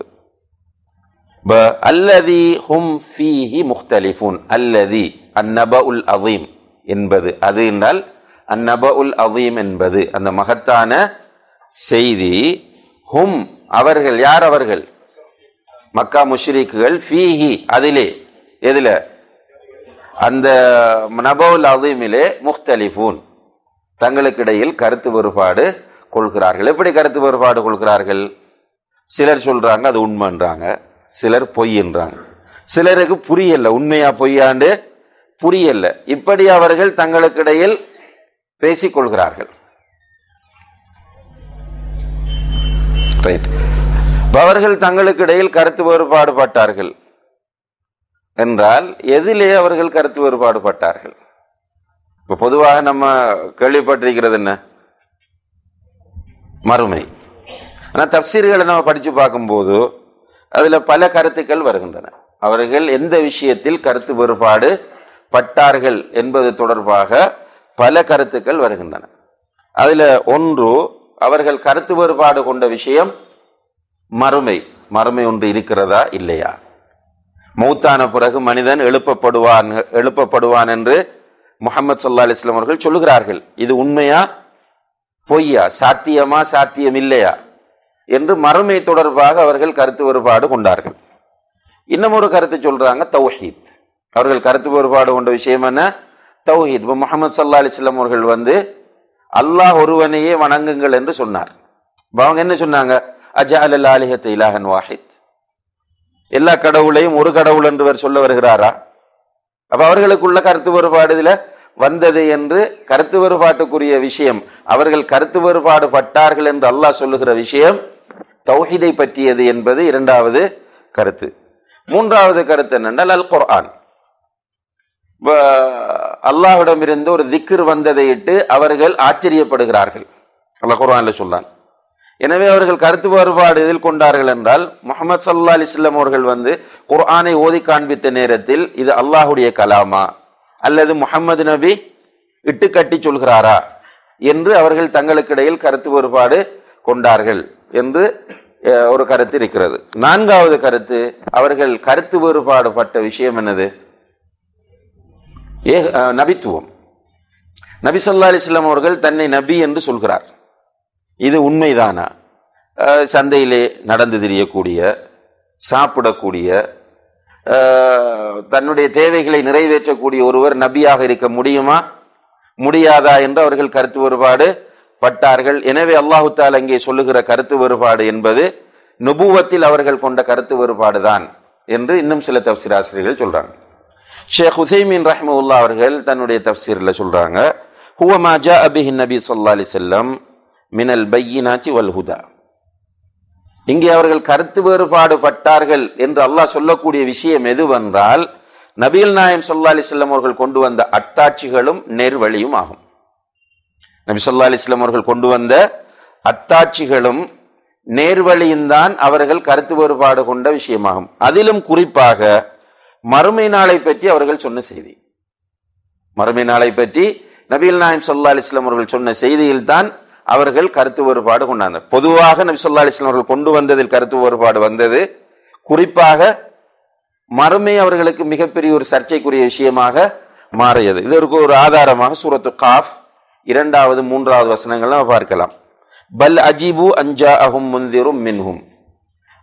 அல்லதி ஹும் ஃபீஹி முக்தலிஃபூன். அல்லதி அந்நபஉல் அதீம் என்பது, அது என்றால் அந்நபஉல் அதீம் என்பது அந்த மகத்தான செய்தி. ஹும் அவர்கள், யார் அவர்கள்? மக்கா முஷ்ரிக்குகள். ஃபீஹி அதிலே, எதில? அந்த நபவுல் அதீமிலே முக்தலிஃபூன் தங்களுக்கு இடையில் கருத்து வேறுபாடு கொள்கிறார்கள். எப்படி கருத்து வேறுபாடு கொள்கிறார்கள்? சிலர் சொல்றாங்க அது உண்மைன்றாங்க, சிலர் பொய்ன்றாங்க. சிலருக்கு புரியல, உண்மையா பொய்யாண்டு புரியல. இப்படி அவர்கள் தங்களுக்கு இடையில் பேசிக் கொள்கிறார்கள். அவர்கள் தங்களுக்கு இடையில் கருத்து வேறுபாடு பட்டார்கள் என்றால் எதிலே அவர்கள் கருத்து வேறுபாடு பட்டார்கள்? இப்ப பொதுவாக நம்ம கேள்விப்பட்டிருக்கிறது என்ன? மறுமை. ஆனா தப்சீர்களை நம்ம படிச்சு பார்க்கும்போது அதுல பல கருத்துக்கள் வருகின்றன. அவர்கள் எந்த விஷயத்தில் கருத்து வேறுபாடு பட்டார்கள் என்பது தொடர்பாக பல கருத்துக்கள் வருகின்றன. அதுல ஒன்று, அவர்கள் கருத்து வேறுபாடு கொண்ட விஷயம் மறுமை. மறுமை ஒன்று இருக்கிறதா இல்லையா? மௌத்தான பிறகு மனிதன் எழுப்பப்படுவான் எழுப்பப்படுவான் என்று முஹம்மது ஸல்லல்லாஹு அலைஹி வஸல்லம் அவர்கள் சொல்லுகிறார்கள். இது உண்மையா பொய்யா, சாத்தியமா சாத்தியம் இல்லையா என்று மறுமை தொடர்பாக அவர்கள் கருத்து வேறுபாடு கொண்டார்கள். இன்னும் ஒரு கருத்து சொல்றாங்க தௌஹீத். அவர்கள் கருத்து வேறுபாடு கொண்ட விஷயம் என்ன? தௌஹீத். இப்போ முஹம்மது ஸல்லல்லாஹு அலைஹி வஸல்லம் அவர்கள் வந்து அல்லாஹ் ஒருவனையே வணங்குங்கள் என்று சொன்னார். அவங்க என்ன சொன்னாங்க? அஜஅலல் ஆலிஹத இலாஹன் வாஹித். எல்லா கடவுளையும் ஒரு கடவுள் என்று சொல்ல வருகிறாரா? அப்ப அவர்களுக்குள்ள கருத்து வேறுபாடு இதுல வந்தது என்று கருத்து வேறுபாட்டுக்குரிய விஷயம். அவர்கள் கருத்து வேறுபாடு பட்டார்கள் என்று அல்லாஹ் சொல்லுகிற விஷயம் தௌஹீதை பற்றியது என்பது இரண்டாவது கருத்து. மூன்றாவது கருத்து என்னென்றால் அல் குர்ஆன். அல்லாஹ்விடமிருந்து ஒரு திக்ர் வந்ததை இட்டு அவர்கள் ஆச்சரியப்படுகிறார்கள். அல்லாஹ் குர்ஆன்ல சொன்னான். எனவே அவர்கள் கருத்து வேறுபாடு எதில் கொண்டார்கள் என்றால், முஹம்மது ஸல்லல்லாஹு அலைஹி வஸல்லம் அவர்கள் வந்து குர்ஆனை ஓதி காண்பித்த நேரத்தில் இது அல்லாஹுடைய கலாமா அல்லது முஹம்மது நபி இட்டு கட்டி சொல்கிறாரா என்று அவர்கள் தங்களுக்கு இடையில் கருத்து வேறுபாடு கொண்டார்கள் என்று ஒரு கருத்து இருக்கிறது. நான்காவது கருத்து, அவர்கள் கருத்து வேறுபாடு பட்ட விஷயம் என்னது? ஏ நபித்துவம். நபி ஸல்லல்லாஹு அலைஹி வஸல்லம் அவர்கள் தன்னை நபி என்று சொல்கிறார். இது உண்மைதானா? சந்தையிலே நடந்து திரியக்கூடிய, சாப்பிடக்கூடிய, தன்னுடைய தேவைகளை நிறைவேற்றக்கூடிய ஒருவர் நபியாக இருக்க முடியுமா முடியாதா என்று அவர்கள் கருத்து வேறுபாடு பட்டார்கள். எனவே அல்லாஹு தஆலா இங்கே சொல்லுகிற கருத்து வேறுபாடு என்பது நுபுவத்தில் அவர்கள் கொண்ட கருத்து வேறுபாடு தான் என்று இன்னும் சில தஃப்சீர் ஆசிரியர்கள் சொல்றாங்க. ஷேக் உஸைமீன் ரஹ்மத்துல்லாஹி அவர்கள் தன்னுடைய தஃப்சீர்ல சொல்றாங்க, ஹுவ மா ஜாஅ பிஹி நபி ஸல்லல்லாஹு அலைஹி வஸல்லம் மினல் பையினாத்தி வல் ஹுதா. இங்கே அவர்கள் கருத்து வேறுபாடு பட்டார்கள் என்று அல்லாஹ் சொல்லக்கூடிய விஷயம் எதுவென்றால், நபிகள் நாயகம் ஸல்லல்லாஹு அலைஹி வஸல்லம் அவர்கள் கொண்டு வந்த அத்தாட்சிகளும் நேர்வழியும் ஆகும். நபி ஸல்லல்லாஹு அலைஹி வஸல்லம் அவர்கள் கொண்டு வந்த அத்தாட்சிகளும் நேர்வழியும் தான் அவர்கள் கருத்து வேறுபாடு கொண்ட விஷயமாகும். அதிலும் குறிப்பாக மறுமை நாளை பற்றி அவர்கள் சொன்ன செய்தி. மறுமை நாளை பற்றி நபிகள் நாயகம் ஸல்லல்லாஹு அலைஹி வஸல்லம் அவர்கள் சொன்ன செய்தியில் தான் அவர்கள் கருத்து வேறுபாடு கொண்டாங்க. பொதுவாக நபி ஸல்லல்லாஹு அலைஹி வஸல்லம் அவர்கள் கொண்டு வந்ததில் கருத்து வேறுபாடு வந்தது. குறிப்பாக மறுமை அவர்களுக்கு மிகப்பெரிய ஒரு சர்ச்சைக்குரிய விஷயமாக மாறியது. இதற்கு ஒரு ஆதாரமாக சூரத்து காஃப் இரண்டாவது மூன்றாவது வசனங்கள் பார்க்கலாம். பல் அஜிபு அன்ஜாஅஹும் முன்திரும் மின்ஹும்.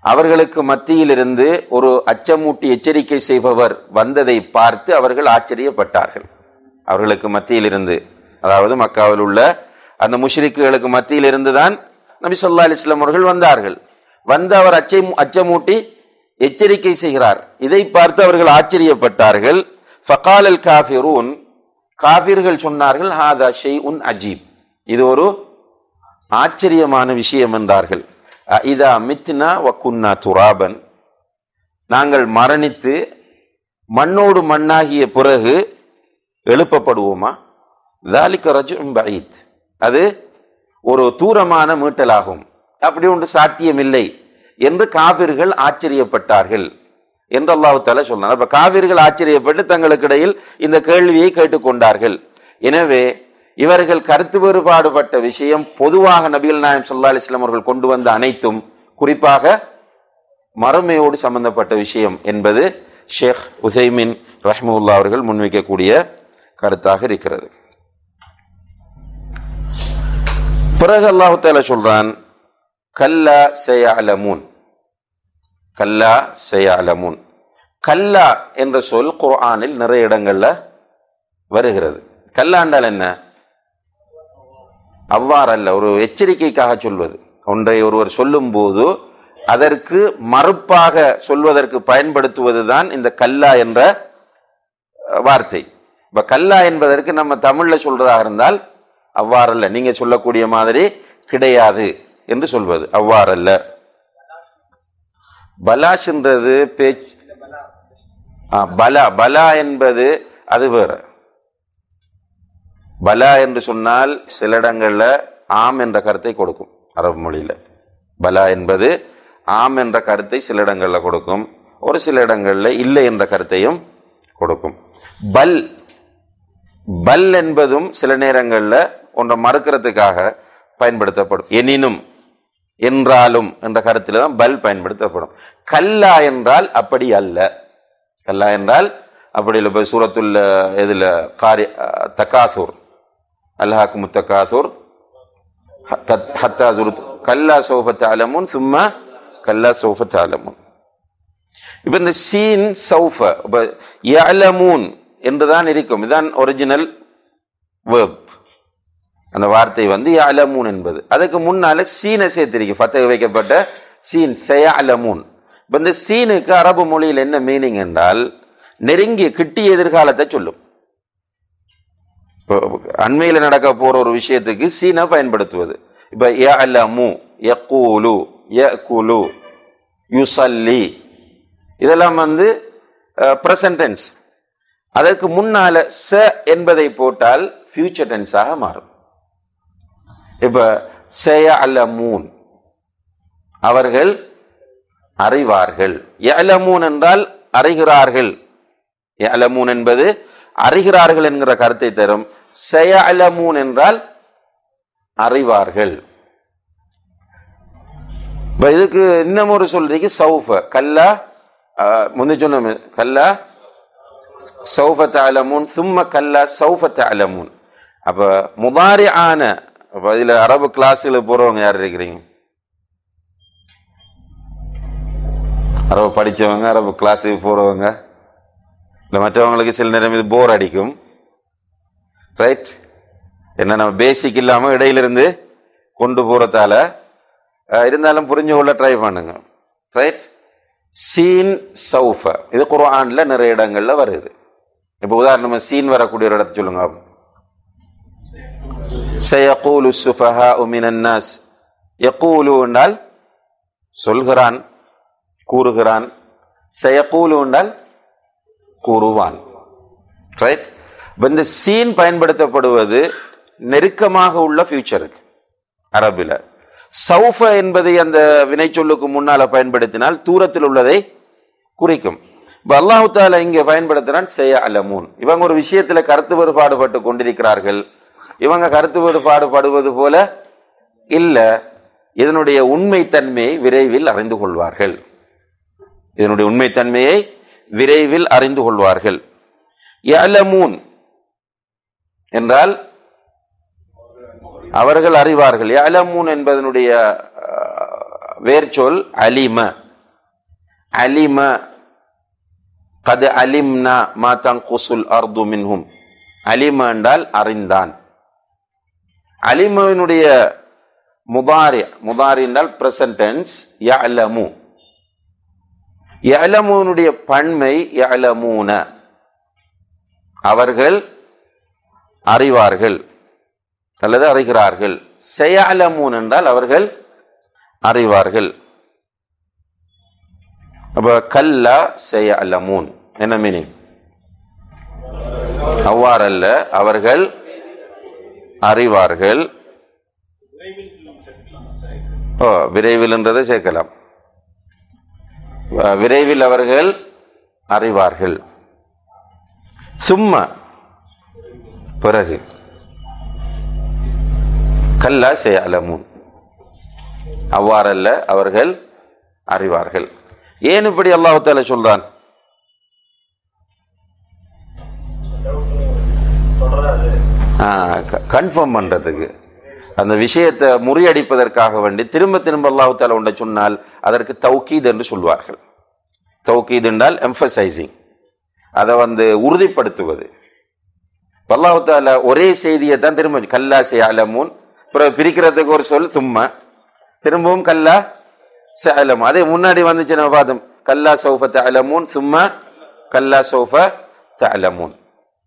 அவர்களுக்கு மத்தியில் இருந்து ஒரு அச்சமூட்டி எச்சரிக்கை செய்பவர் வந்ததை பார்த்து அவர்கள் ஆச்சரியப்பட்டார்கள். அவர்களுக்கு மத்தியில் இருந்து, அதாவது மக்காவில் உள்ள அந்த முஷ்ரிக்குகளுக்கு மத்தியில் இருந்துதான் நபி ஸல்லல்லாஹு அலைஹி வஸல்லம் அவர்கள் வந்தார்கள். வந்து அவர் அச்சை அச்சமூட்டி எச்சரிக்கை செய்கிறார். இதை பார்த்து அவர்கள் ஆச்சரியப்பட்டார்கள். ஃபகாலல் காஃபிரூன், காஃபிர்கள் சொன்னார்கள், ஹாதா ஷைஉன் அஜீப், இது ஒரு ஆச்சரியமான விஷயம் என்றார்கள். இதா மித்னா வ குன்னா துராபன், நாங்கள் மரணித்து மண்ணோடு மண்ணாகிய பிறகு எழுப்பப்படுவோமா? ذلك رجع بعيد, அது ஒரு தூரமான மீட்டலாகும், அப்படி ஒன்று சாத்தியமில்லை என்று காபிர்கள் ஆச்சரியப்பட்டார்கள் என்று அல்லாஹ் தஆலா சொன்னார். அப்ப காபிர்கள் ஆச்சரியப்பட்டு தங்களுக்கு இடையில் இந்த கேள்வியை கேட்டுக்கொண்டார்கள். எனவே இவர்கள் கருத்து வேறுபாடுபட்ட விஷயம் பொதுவாக நபிகள் நாயகம் ஸல்லல்லாஹு அலைஹி வஸல்லம் அவர்கள் கொண்டு வந்த அனைத்தும் குறிப்பாக மறுமையோடு சம்பந்தப்பட்ட விஷயம் என்பது ஷேக் உசைமின் ரஹ்மத்துல்லாஹி அவர்கள் முன்வைக்கக்கூடிய கருத்தாக இருக்கிறது. பிறகு அல்லாஹ் தஆலா சொல்றான், கல்லா சயஅலமூன், கல்லா சயஅலமூன். கல்லா என்ற சொல் குர்ஆனில் நிறைய இடங்கள்ல வருகிறது. கல்லா என்றால் என்ன? அவ்வாறல்ல, ஒரு எச்சரிக்கைக்காக சொல்வது. ஒன்றை ஒருவர் சொல்லும் போது அதற்கு மறுப்பாக சொல்வதற்கு பயன்படுத்துவதுதான் இந்த கல்லா என்ற வார்த்தை. இப்ப கல்லா என்பதற்கு நம்ம தமிழ்ல சொல்றதாக இருந்தால் அவ்வாறல்ல, நீங்க சொல்லக்கூடிய மாதிரி கிடையாது என்று சொல்வது, அவ்வாறல்ல. பலாஷ் என்றது பேச்சு, பலா பலா என்பது அது வேற. பலா என்று சொன்னால் சில இடங்கள்ல ஆம் என்ற கருத்தை கொடுக்கும். அரபு மொழியில பலா என்பது ஆம் என்ற கருத்தை சில இடங்கள்ல கொடுக்கும், ஒரு சில இடங்கள்ல இல்லை என்ற கருத்தையும் கொடுக்கும். பல் பல் என்பதும் சில நேரங்கள்ல ஒன்றை மறுக்கிறதுக்காக பயன்படுத்தப்படும். எனினும், என்றாலும் என்ற கருத்துல தான் பல் பயன்படுத்தப்படும். கல்லா என்றால் அப்படி அல்ல. கல்லா என்றால் அப்படி இல்லை. இப்போ சூரத்துல் எதுல காரி தகாசூர், அல்ஹாக்குமு தகாசூர் ஹத்தா ஜுருத் கல்லா சௌஃப தஅலமூன் சும்ம கல்லா சௌஃப தஅலமூன். இப்போ இந்த சீன் சௌஃப யஅலமூன் என்றுதான் இருக்கும். இதுதான் ஒரிஜினல் வேர்ப். அந்த வார்த்தை வந்து யஅலமூன் என்பது. அதுக்கு முன்னால சீனை சேர்த்திருக்கு, ஃபத்தஹ் வைக்கப்பட்ட சீன், சயஅலமூன். இப்போ இந்த சீனுக்கு அரபு மொழியில் என்ன மீனிங் என்றால் நெருங்கிய கிட்டிய எதிர்காலத்தை சொல்லும். அண்மையில் நடக்க போற ஒரு விஷயத்துக்கு சீனை பயன்படுத்துவது. இப்ப யஅலமு, யகூலு, யகுலு, யுஸல்லி, இதெல்லாம் வந்து பிரசன்ட் டென்ஸ். அதற்கு முன்னால ச என்பதை போட்டால் ஃபியூச்சர் டென்ஸாக மாறும். இப்ப சயஅலமூன், அவர்கள் அறிவார்கள். யஅலமூன் என்றால் அறிகிறார்கள். யஅலமூன் என்பது அறிகிறார்கள் என்கிற கருத்தை தரும். சயஅலமூன் என்றால் அறிவார்கள். இதுக்கு இன்னும் ஒரு சொல்றீங்க சௌஃப, கல்லா முந்தி சொன்ன கல்லா சௌஃப தஅலமூன் சும்ம கல்லா சௌஃப தஅலமூன். அப்ப முதாரி ஆன, இதுல அரபு கிளாஸுகளுக்கு போறவங்க யார் இருக்கிறீங்க? அரபு படிச்சவங்க, அரபு கிளாஸுக்கு போறவங்க. இல்லை மற்றவங்களுக்கு சில நேரம் இது போர் அடிக்கும், ரைட்? என்ன நம்ம பேசிக் இல்லாம இடையிலிருந்து கொண்டு போறதால இருந்தாலும் புரிஞ்சு கொள்ள ட்ரை பண்ணுங்க, ரைட்? சீன் சௌஃப இது குர்ஆன்ல நிறைய இடங்கள்ல வருது. இப்ப உதாரணமா சீன் வரக்கூடிய ஒரு இடத்தை சொல்லுங்க. சயகூலு சுஃபஹாஉ மினன் நாஸ், யகூலு என்றால் சொல்கிறான், கூறுகிறான். சயகூலு என்றால் கூறுவான், ரைட்? இந்த சீன் பயன்படுத்தப்படுவது நெருக்கமாக உள்ள ஃபியூச்சருக்கு அரபில. சௌஃப என்பதை அந்த வினை சொல்லுக்கு முன்னால பயன்படுத்தினால் தூரத்தில் உள்ளதை குறிக்கும். இப்ப அல்லாஹ் தஆலா இங்க பயன்படுத்துறான் சயஅலமூன். இவங்க ஒரு விஷயத்துல கருத்து வேறுபாடுபட்டு கொண்டிருக்கிறார்கள். இவங்க கருத்து வேறுபாடுபடுவது போல இல்ல, இதனுடைய உண்மை தன்மையை விரைவில் அறிந்து கொள்வார்கள். இதனுடைய உண்மை தன்மையை விரைவில் அறிந்து கொள்வார்கள். யஅலமூன் என்றால் அவர்கள் அறிவார்கள். யஅலமூன் என்பதனுடைய வேர்ச்சொல் அலிம, அலிம கது அலிம்னா மா தன்குசுல் அர்து மின்ஹும். அலிம என்றால் அறிந்தான். அலிமனுடைய முதாரி முதாரி என்றால் பிரசன்ட் டென்ஸ் யஅலமு. யஅலமுனுடைய பன்மை யஅலமூன, அவர்கள் அறிவார்கள் அல்லது அறிகிறார்கள். சயஅலமூன் என்றால் அவர்கள் அறிவார்கள். அப்ப கல்லா சயஅலமூன் என்ன மீனிங்? அவ்வாறல்ல, அவர்கள் அறிவார்கள். ஓ விரைவில் என்றதை சேர்க்கலாம். விரைவில் அவர்கள் அறிவார்கள். சும்மா பிறகு கல்லா சயஅலமூன், அவ்வாறல்ல அவர்கள் அறிவார்கள். ஏன் இப்படி அல்லாஹ் தஆலா சொல்றான்? கன்ஃபார்ம் பண்றதுக்கு, அந்த விஷயத்தை முறியடிப்பதற்காக வேண்டி திரும்ப திரும்ப அல்லாஹ் தஆலா ஒன்றை சொன்னால் அதற்கு தௌகீத் என்று சொல்வார்கள். தௌகீத் என்றால் எம்பசைசிங், அதை வந்து உறுதிப்படுத்துவது. அல்லாஹ் தஆலா ஒரே செய்தியை தான் திரும்ப கல்லா சயஅலமூன், பிறகு பிரிக்கிறதுக்கு ஒரு சொல் சும்மா, திரும்பவும் கல்லா சயஅலமூன். அதே முன்னாடி வந்துச்சு நம்ம பார்த்தோம், கல்லா சௌஃப தஅலமூன் சும்மா கல்லா சௌஃப தஅலமூன்.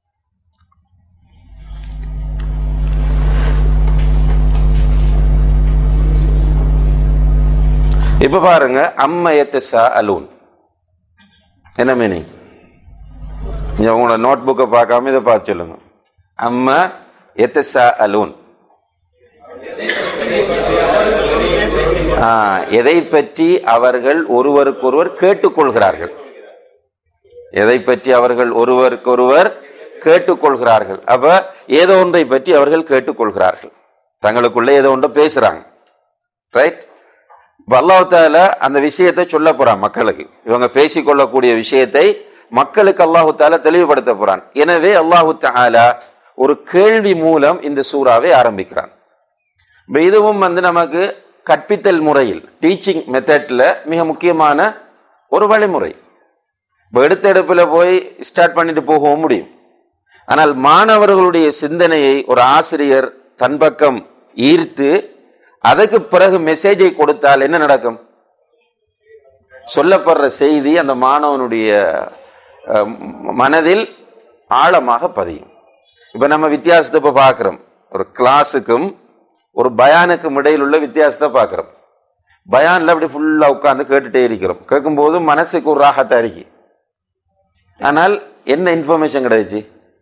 இப்ப பாருங்க, அம்ம யத்தஸாஅலூன் என்ன மீனிங்? உங்களோட நோட் புக்கை பார்க்காம இதை பார்த்து சொல்லுங்க. அம்ம யத்தஸாஅலூன், எதை பற்றி அவர்கள் ஒருவருக்கொருவர் கேட்டுக்கொள்கிறார்கள். எதை பற்றி அவர்கள் ஒருவருக்கொருவர் கேட்டுக்கொள்கிறார்கள். அப்ப ஏதோ ஒன்றை பற்றி அவர்கள் கேட்டுக்கொள்கிறார்கள், தங்களுக்குள்ள ஏதோ ஒன்றை பேசுறாங்க. ரைட்? அல்லாஹ் தஆலா அந்த விஷயத்தை சொல்ல போறான் மக்களுக்கு. இவங்க பேசிக்கொள்ளக்கூடிய விஷயத்தை மக்களுக்கு அல்லாஹ் தஆலா தெளிவுபடுத்த போறான். எனவே அல்லாஹ் தஆலா ஒரு கேள்வி மூலம் இந்த சூறாவை ஆரம்பிக்கிறான். இதுவும் வந்து நமக்கு கற்பித்தல் முறையில், டீச்சிங் மெத்தட்ல மிக முக்கியமான ஒரு வழிமுறை. எடுத்த எடுப்புல போய் ஸ்டார்ட் பண்ணிட்டு போகவும் முடியும். ஆனால் மாணவர்களுடைய சிந்தனையை ஒரு ஆசிரியர் தன் பக்கம் ஈர்த்து அதுக்கு பிறகு மெசேஜை கொடுத்தால் என்ன நடக்கும்? சொல்லப்படுற செய்தி அந்த மாணவனுடைய மனதில் ஆழமாக பதியும். இப்ப நம்ம வித்தியாசத்தை இப்ப பார்க்கிறோம். ஒரு கிளாஸுக்கும் ஒரு பயானுக்கும் இடையில் உள்ள வித்தியாசத்தை பார்க்கிறோம். பயான்ல அப்படி ஃபுல்லா உட்கார்ந்து கேட்டுட்டே இருக்கிறோம். கேட்கும் போது மனசுக்கு ஒரு ராகத்தா இருக்கு. ஆனால் என்ன இன்ஃபர்மேஷன் கிடைச்சு?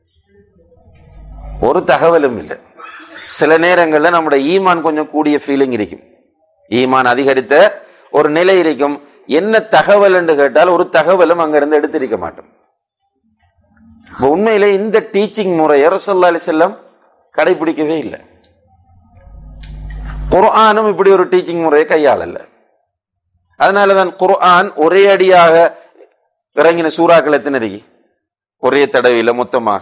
ஒரு தகவலும் இல்லை. சில நேரங்கள்ல நம்முடைய ஈமான் கொஞ்சம் கூடிய ஃபீலிங் இருக்கும், ஈமான் அதிகரித்த ஒரு நிலை இருக்கும். என்ன தகவல் என்று கேட்டால் ஒரு தகவலும் அங்கிருந்து எடுத்திருக்க மாட்டோம். உண்மையிலே இந்த டீச்சிங் முறையை ரசூலுல்லாஹி அலைஹி வஸல்லம் கடைபிடிக்கவே இல்லை. குர்ஆனும் இப்படி ஒரு டீச்சிங் முறையை கையாளல. அதனாலதான் குர்ஆன் ஒரே அடியாக இறங்கின சூறாக்கள் எத்தனை இருக்கு? ஒரே தடவையில மொத்தமாக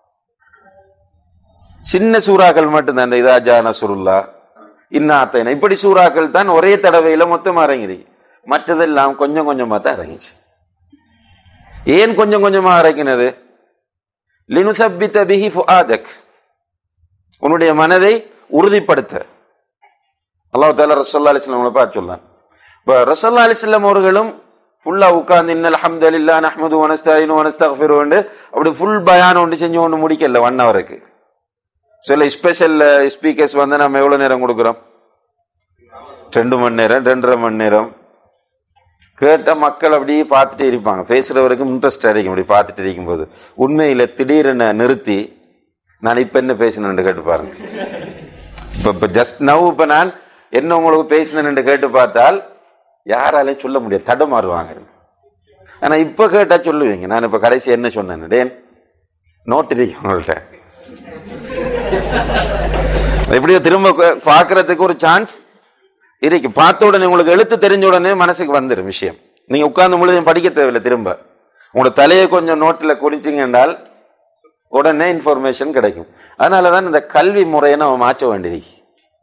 சின்ன சூறாக்கள் மட்டும்தான். இந்த இதா ஜா நஸ்ருல்லாஹ், இன்னா அத்தைனா, இப்படி சூறாக்கள் தான் ஒரே தடவையில மொத்தமா இறங்கிருக்கு. மற்றதெல்லாம் கொஞ்சம் கொஞ்சமா தான் இறங்கிச்சு. ஏன் கொஞ்சம் கொஞ்சமா இறங்கினது? லினுசப்பித பிஹி ஃபுஆதக், உன்னுடைய மனதை உறுதிப்படுத்த. அல்லாஹ் தஆலா ரசூலுல்லாஹி அலைஹி வஸல்லம் பார்த்து சொன்னான். இப்போ ரசூலுல்லாஹி அலைஹி வஸல்லம் அவர்களும் ஃபுல்லா உட்கார்ந்து இன்னல் ஹம்தலில்லாஹ் நஹ்மது வ நஸ்தஈனு வ நஸ்தக்ஃபிரு அப்படி ஃபுல் பயான் ஒன்று செஞ்சு ஒன்று முடிக்கல ஒன் ஹவருக்கு. சில ஸ்பெஷல் ஸ்பீக்கர்ஸ் வந்து நம்ம எவ்வளவு நேரம் கொடுக்குறோம்? ரெண்டு மணி நேரம், ரெண்டரை மணி நேரம். கேட்ட மக்கள் அப்படியே பார்த்துட்டே இருப்பாங்க. பேசுறவருக்கும் இன்ட்ரெஸ்ட் அடிக்கும். அப்படி பார்த்துட்டு இருக்கும்போது உண்மையில திடீரென நிறுத்தி நான் இப்ப என்ன பேசினேன்னு கேட்டு பாருங்க. இப்ப இப்ப ஜஸ்ட் நவ் இப்ப நான் என்ன உங்களுக்கு பேசினேன்னு கேட்டு பார்த்தால் யாராலையும் சொல்ல முடியாது, தடமாறுவாங்க. ஆனா இப்ப கேட்டா சொல்லுவீங்க. நான் இப்ப கடைசி என்ன சொன்னேன்? டேன் நோட் இருக்கு உங்கள்கிட்ட, எப்படியோ திரும்ப பார்க்கறதுக்கு ஒரு சான்ஸ் இருக்கு. பார்த்த உடனே உங்களுக்கு எழுத்து தெரிஞ்ச உடனே மனசுக்கு வந்துடும் விஷயம். நீங்க உட்கார்ந்து முழுதையும் படிக்க தேவையில்லை. திரும்ப உங்களோட தலையை கொஞ்சம் நோட்டில் குறிச்சிங்க என்றால் உடனே இன்ஃபர்மேஷன் கிடைக்கும். அதனாலதான் இந்த கல்வி முறையை நம்ம மாற்ற வேண்டியிருக்கு.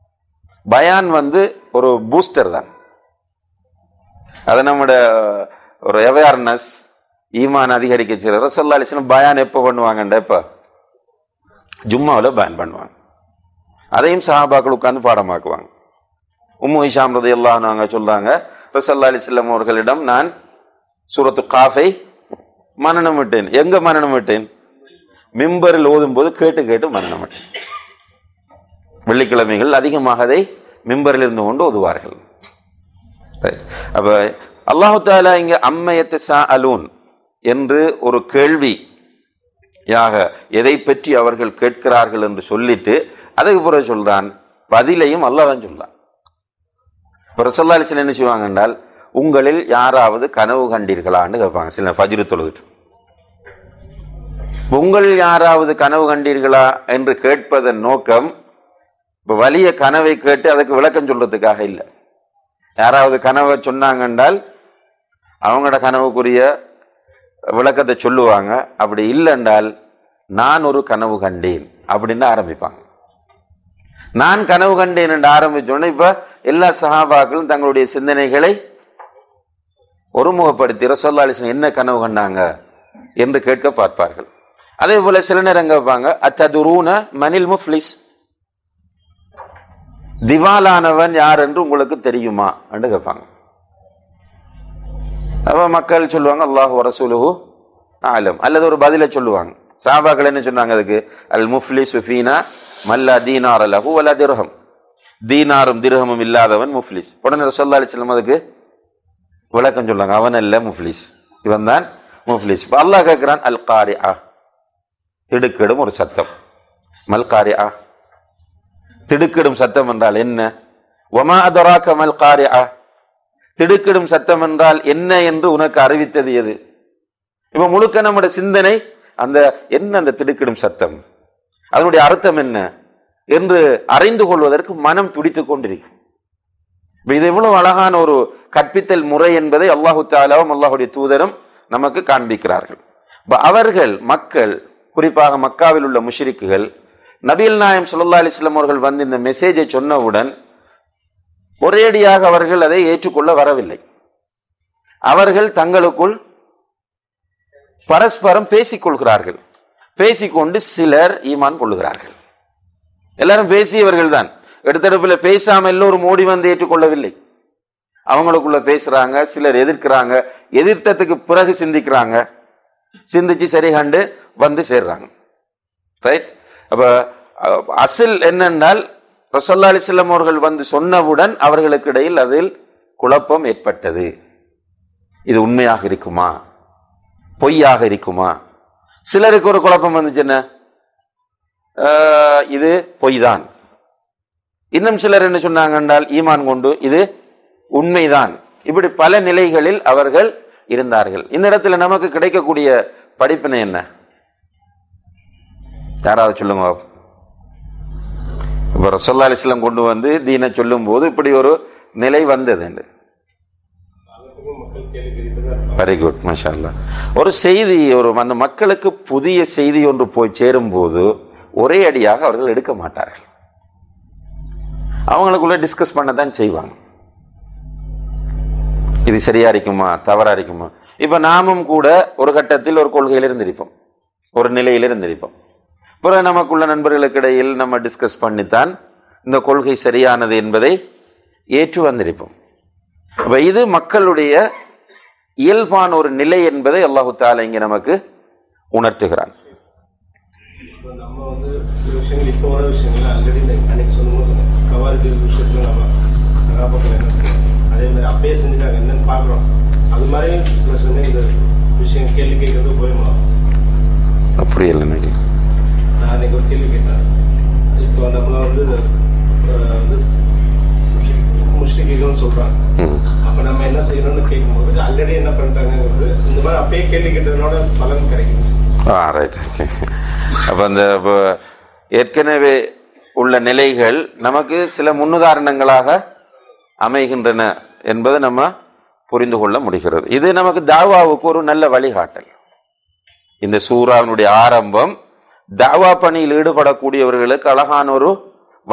பயான் வந்து ஒரு பூஸ்டர் தான். அதை நம்முடைய ஒரு அவேர்னஸ், ஈமான் அதிகரிக்க செய்யறது. ரசூலுல்லாஹி அலைஹி வஸல்லம் பயான் எப்போ பண்ணுவாங்கண்டா, இப்போ ஜும்மாவில் பயான் பண்ணுவாங்க. அதையும் சஹாபாக்கள் உட்கார்ந்து பாடமாக்குவாங்க. உம்மு ஹிஷாம் ரலியல்லாஹு அன்ஹா சொல்றாங்க, ரசூலுல்லாஹி அலைஹி வஸல்லம் அவர்களிடம் நான் சூரத்து காஃபை மனனம் விட்டேன். எங்க மனனம் விட்டேன்? மிம்பரில் ஓதும் போது கேட்டு கேட்டு மனனம் விட்டேன். வெள்ளிக்கிழமைகள் அதிகமாக அதை மிம்பரில் இருந்து கொண்டு ஓதுவார்கள். அப்ப அல்லாஹு தஆலா இங்க அம்மையத் தஸாஅலூன் என்று ஒரு கேள்வி யாக எதை பற்றி அவர்கள் கேட்கிறார்கள் என்று சொல்லிட்டு அதுக்கு பிறகு சொல்றான், பதிலையும் அல்லாஹ் தான் சொல்றான். இப்போ ரசூலுல்லாஹி அலைஹி வஸல்லம் என்ன செய்வாங்க என்றால், உங்களில் யாராவது கனவு கண்டீர்களான்னு கேட்பாங்க. சில ஃபஜ்ர் தொழுது, உங்களில் யாராவது கனவு கண்டீர்களா என்று கேட்பதன் நோக்கம் இப்போ வலிய கனவை கேட்டு அதுக்கு விளக்கம் சொல்றதுக்காக இல்லை. யாராவது கனவை சொன்னாங்க என்றால் அவங்களோட கனவுக்குரிய விளக்கத்தை சொல்லுவாங்க. அப்படி இல்லை என்றால் நான் ஒரு கனவு கண்டேன் அப்படின்னு ஆரம்பிப்பாங்க. நான் கனவு கண்டேன் என்று ஆரம்பிச்சோன்னே இப்ப எல்லா சஹாபாக்களும் தங்களுடைய சிந்தனைகளை ஒருமுகப்படுத்தி ரசூலுல்லாஹி அலைஹி வஸல்லம் என்ன கனவு கண்டாங்க என்று கேட்க பார்ப்பார்கள். அதே போல சில நேரம் கேட்பாங்க, அத்ததுரூன மனில் முஃப்லிஸ், திவாலானவன் யார் என்று உங்களுக்கு தெரியுமா என்று கேட்பாங்க. அப்ப மக்கள் சொல்லுவாங்க, அல்லாஹு வ ரசூலுஹு அலம், அல்லது ஒரு பதிலை சொல்லுவாங்க. சஹாபாக்கள் என்ன சொன்னாங்க அதுக்கு? அல் முஃப்லிஸு ஃபீனா மல்லா தீனார லஹு வலா திர்ஹம், தீனாரும் திர்ஹமும் இல்லாதவன் முஃப்லிஸ். உடனே ரசூலுல்லாஹி அலைஹி வஸல்லம் அதுக்கு விளக்கம் சொல்றாங்க, அவன் அல்ல முஃப்லிஸ், இவன் தான் முஃப்லிஸ். அல்லாஹ் கேட்கிறான், அல் காரிஆ, திடுக்கிடும் ஒரு சத்தம். மல் காரிஆ, திடுக்கிடும் சத்தம் என்றால் என்ன? வமா அதராக மல் காரிஆ, திடுக்கிடும் சத்தம் என்றால் என்ன என்று உனக்கு அறிவித்தது எது? இப்ப முழுக்க நம்முடைய சிந்தனை அந்த என்ன அந்த திடுக்கிடும் சத்தம், அதனுடைய அர்த்தம் என்ன என்று அறிந்து கொள்வதற்கு மனம் துடித்துக் கொண்டிருக்கும். இது எவ்வளவு அழகான ஒரு கற்பித்தல் முறை என்பதை அல்லாஹு தஆலாவும் அல்லாஹுடைய தூதரும் நமக்கு காண்பிக்கிறார்கள். அவர்கள் மக்கள், குறிப்பாக மக்காவில் உள்ள முஷ்ரிக்குகள், நபிகள் நாயகம் ஸல்லல்லாஹு அலைஹி வஸல்லம் அவர்கள் வந்து இந்த மெசேஜை சொன்னவுடன் ஒரேடியாக அவர்கள் அதை ஏற்றுக்கொள்ள வரவில்லை. அவர்கள் தங்களுக்குள் பரஸ்பரம் பேசிக் கொள்கிறார்கள். பேசிக்கொண்டு சிலர் ஈமான் கொள்ளுகிறார்கள். எல்லாரும் பேசியவர்கள் தான், எடுத்தடுப்பில் பேசாம எல்லோரும் ஓடி வந்து ஏற்றுக்கொள்ளவில்லை. அவங்களுக்குள்ள பேசுறாங்க, சிலர் எதிர்க்கிறாங்க, எதிர்த்ததுக்கு பிறகு சிந்திக்கிறாங்க, சிந்திச்சு சரி கண்டு வந்து சேர்றாங்க. ரைட். அப்ப அசில் என்னென்றால் ரசூலுல்லாஹி அலைஹி வஸல்லம் அவர்கள் வந்து சொன்னவுடன் அவர்களுக்கு இடையில் அதில் குழப்பம் ஏற்பட்டது. இது உண்மையாக இருக்குமா, பொய்யாக இருக்குமா? சிலருக்கு ஒரு குழப்பம் வந்துச்சு, என்ன இது பொய் தான். இன்னும் சிலர் என்ன சொன்னாங்க என்றால் ஈமான் கொண்டு இது உண்மைதான். இப்படி பல நிலைகளில் அவர்கள் இருந்தார்கள். இந்த இடத்துல நமக்கு கிடைக்கக்கூடிய படிப்பினை என்ன? யாராவது சொல்லுங்க. இப்ப ரசூலுல்லாஹி அலைஹி வஸல்லம் கொண்டு வந்து தீனை சொல்லும் போது இப்படி ஒரு நிலை வந்தது. வெரி குட், மாஷா அல்லாஹ். ஒரு செய்தி, ஒரு அந்த மக்களுக்கு புதிய செய்தி ஒன்று போய் சேரும் போது ஒரே அடியாக அவர்கள் எடுக்க மாட்டார்கள். அவங்களுக்குள்ள டிஸ்கஸ் பண்ணதான் செய்வாங்க. இது சரியா இருக்குமா, தவறா இருக்குமா? இப்ப நாமும் கூட ஒரு கட்டத்தில் ஒரு கொள்கையில் இருந்திருப்போம், ஒரு நிலையில் இருந்திருப்போம். பிறகு நமக்குள்ள நண்பர்களுக்கு இடையில் நம்ம டிஸ்கஸ் பண்ணித்தான் இந்த கொள்கை சரியானது என்பதை ஏற்று வந்திருப்போம். அப்ப இது மக்களுடைய இயல்பான ஒரு நிலை என்பதை அல்லாஹு தஆலா இங்க நமக்கு உணர்த்துகிறான். நம்ம வந்து சில விஷயங்கள் இப்போ வர விஷயங்கள் ஆல்ரெடி அன்னைக்கு சொல்லும்போது சொன்னோம், கவாரிஜ் விஷயத்துல நம்ம சகாபாக்கள் என்ன சொல்லுவோம், அதே மாதிரி அப்பயே செஞ்சுட்டாங்க என்னன்னு பார்க்குறோம். அது மாதிரி சில சொன்ன இந்த விஷயம் கேள்வி கேட்கறது போயிடுமா? அப்படி இல்லை. நான் அன்னைக்கு ஒரு கேள்வி கேட்டேன். இப்போ நம்மள வந்து வந்து முஷ்ரிக்குன்னு சொல்றாங்க. அப்ப நம்ம என்ன செய்யணும்னு கேட்கும்போது ஆல்ரெடி என்ன பண்ணிட்டாங்கிறது இந்த மாதிரி அப்பயே கேள்வி கேட்டதுனால பலன் கிடைக்கும். Ah right. அப்போ அந்த ஏற்கனவே உள்ள நிலைகள் நமக்கு சில முன்னுதாரணங்களாக அமைகின்றன என்பதை நம்ம புரிந்து கொள்ள முடிகிறது. இது நமக்கு தாவாவுக்கு ஒரு நல்ல வழிகாட்டல். இந்த சூராவினுடைய ஆரம்பம் தாவா பணியில் ஈடுபடக்கூடியவர்களுக்கு அழகான ஒரு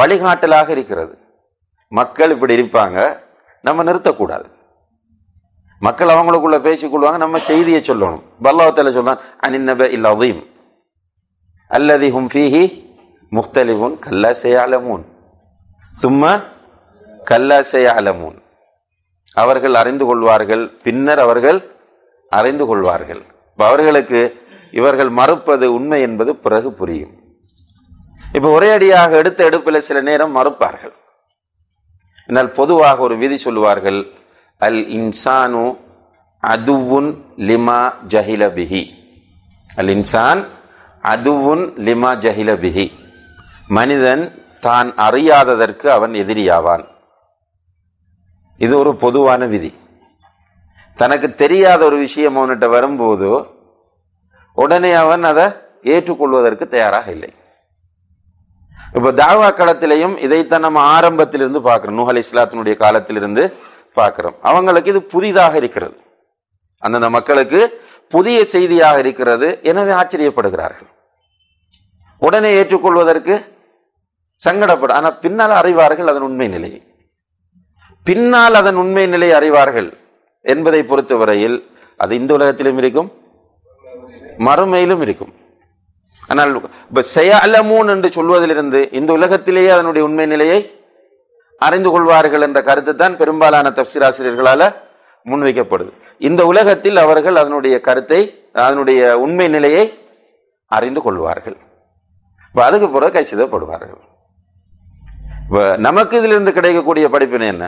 வழிகாட்டலாக இருக்கிறது. மக்கள் இப்படி இருப்பாங்க, நம்ம நிறுத்தக்கூடாது. மக்கள் அவங்களுக்குள்ள பேசிக்கொள்வாங்க, நம்ம செய்தியை சொல்லணும். அல்லாஹ் தஆலா சொல்றான் அனின்னபஇல் அதீம் அல்லதி ஹும் ஃபீஹி முக்தலிஃபுன் கல்லா சயஅலமூன் சும்ம கல்லா சயஅலமூன். அவர்கள் அறிந்து கொள்வார்கள், பின்னர் அவர்கள் அறிந்து கொள்வார்கள். அவர்களுக்கு இவர்கள் மறுப்பது உண்மை என்பது பிறகு புரியும். இப்ப ஒரே அடியாக எடுத்த எடுப்பில் சில நேரம் மறுப்பார்கள். ஆனால் பொதுவாக ஒரு விதி சொல்லுவார்கள், அல் இன்சானு அதுவுன் லிமா ஜஹில பிஹி. அல் இன்சான் அதுவுன் லிமா ஜஹில பிஹி. மனிதன் தான் அறியாததற்கு அவன் எதிரியாவான். இது ஒரு பொதுவான விதி. தனக்கு தெரியாத ஒரு விஷயம் அவன்கிட்ட வரும்போது உடனே அவன் அதை ஏற்றுக்கொள்வதற்கு தயாராக இல்லை. இப்ப தாவா களத்திலையும் இதைத்தான் நம்ம ஆரம்பத்திலிருந்து பார்க்கிறோம். நூஹ் அலைஹிஸ்ஸலாத்தினுடைய காலத்திலிருந்து பார்க்கிறோம். அவங்களுக்கு இது புதிதாக இருக்கிறது, அந்தந்த மக்களுக்கு புதிய செய்தியாக இருக்கிறது. எனவே ஆச்சரியப்படுகிறார்கள், உடனே ஏற்றுக்கொள்வதற்கு சங்கடப்பட. ஆனா பின்னால் அறிவார்கள் அதன் உண்மை நிலையை. பின்னால் அதன் உண்மை நிலையை அறிவார்கள் என்பதை பொறுத்தவரையில் அது இந்த உலகத்திலும் இருக்கும், மறுமையிலும் இருக்கும். ஆனால் சயஅலமூன் என்று சொல்வதிலிருந்து இந்த உலகத்திலேயே அதனுடைய உண்மை நிலையை அறிந்து கொள்வார்கள் என்ற கருத்து தான் பெரும்பாலான தஃசீர் ஆசிரியர்களால முன்வைக்கப்படுது. இந்த உலகத்தில் அவர்கள் அதனுடைய கருத்தை, அதனுடைய உண்மை நிலையை அறிந்து கொள்வார்கள். அதுக்கு பிறகு கைசிதப்படுவார்கள். நமக்கு இதிலிருந்து கிடைக்கக்கூடிய படிப்பினை என்ன?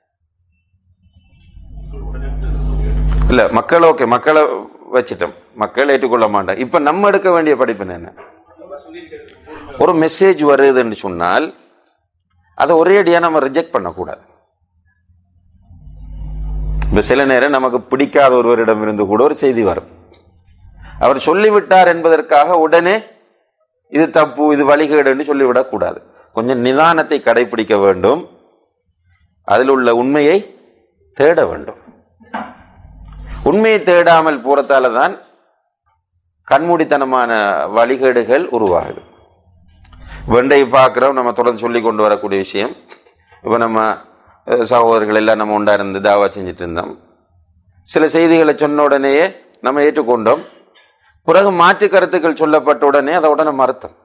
இல்ல மக்கள் ஓகே, மக்களை வச்சிட்டோம், மக்கள் ஏற்றுக்கொள்ள மாட்டாங்க. இப்ப நம்ம எடுக்க வேண்டிய படிப்பினை என்ன? ஒரு மெசேஜ் வருது என்று சொன்னால் அதை ஒரே அடியா நம்ம ரிஜெக்ட் பண்ணக்கூடாது. இப்ப சில நேரம் நமக்கு பிடிக்காத ஒருவரிடம் இருந்து கூட ஒரு செய்தி வரும், அவர் சொல்லிவிட்டார் என்பதற்காக உடனே இது தப்பு, இது வழிகேடு என்று சொல்லிவிடக் கூடாது. கொஞ்சம் நிதானத்தை கடைபிடிக்க வேண்டும், அதில் உள்ள உண்மையை தேட வேண்டும். உண்மையை தேடாமல் போறதால தான் கண்மூடித்தனமான வழிகேடுகள் உருவாகுது. வெண்டை பார்க்கிறோம், நம்ம தொடர்ந்து சொல்லி கொண்டு வரக்கூடிய விஷயம். இப்போ நம்ம சகோதரர்கள் எல்லாம் நம்ம உண்டா இருந்து தாவா செஞ்சுட்டு இருந்தோம். சில செய்திகளை சொன்ன உடனேயே நம்ம ஏற்றுக்கொண்டோம். பிறகு மாற்று கருத்துக்கள் சொல்லப்பட்ட உடனே அதை உடனே மறுத்தோம்.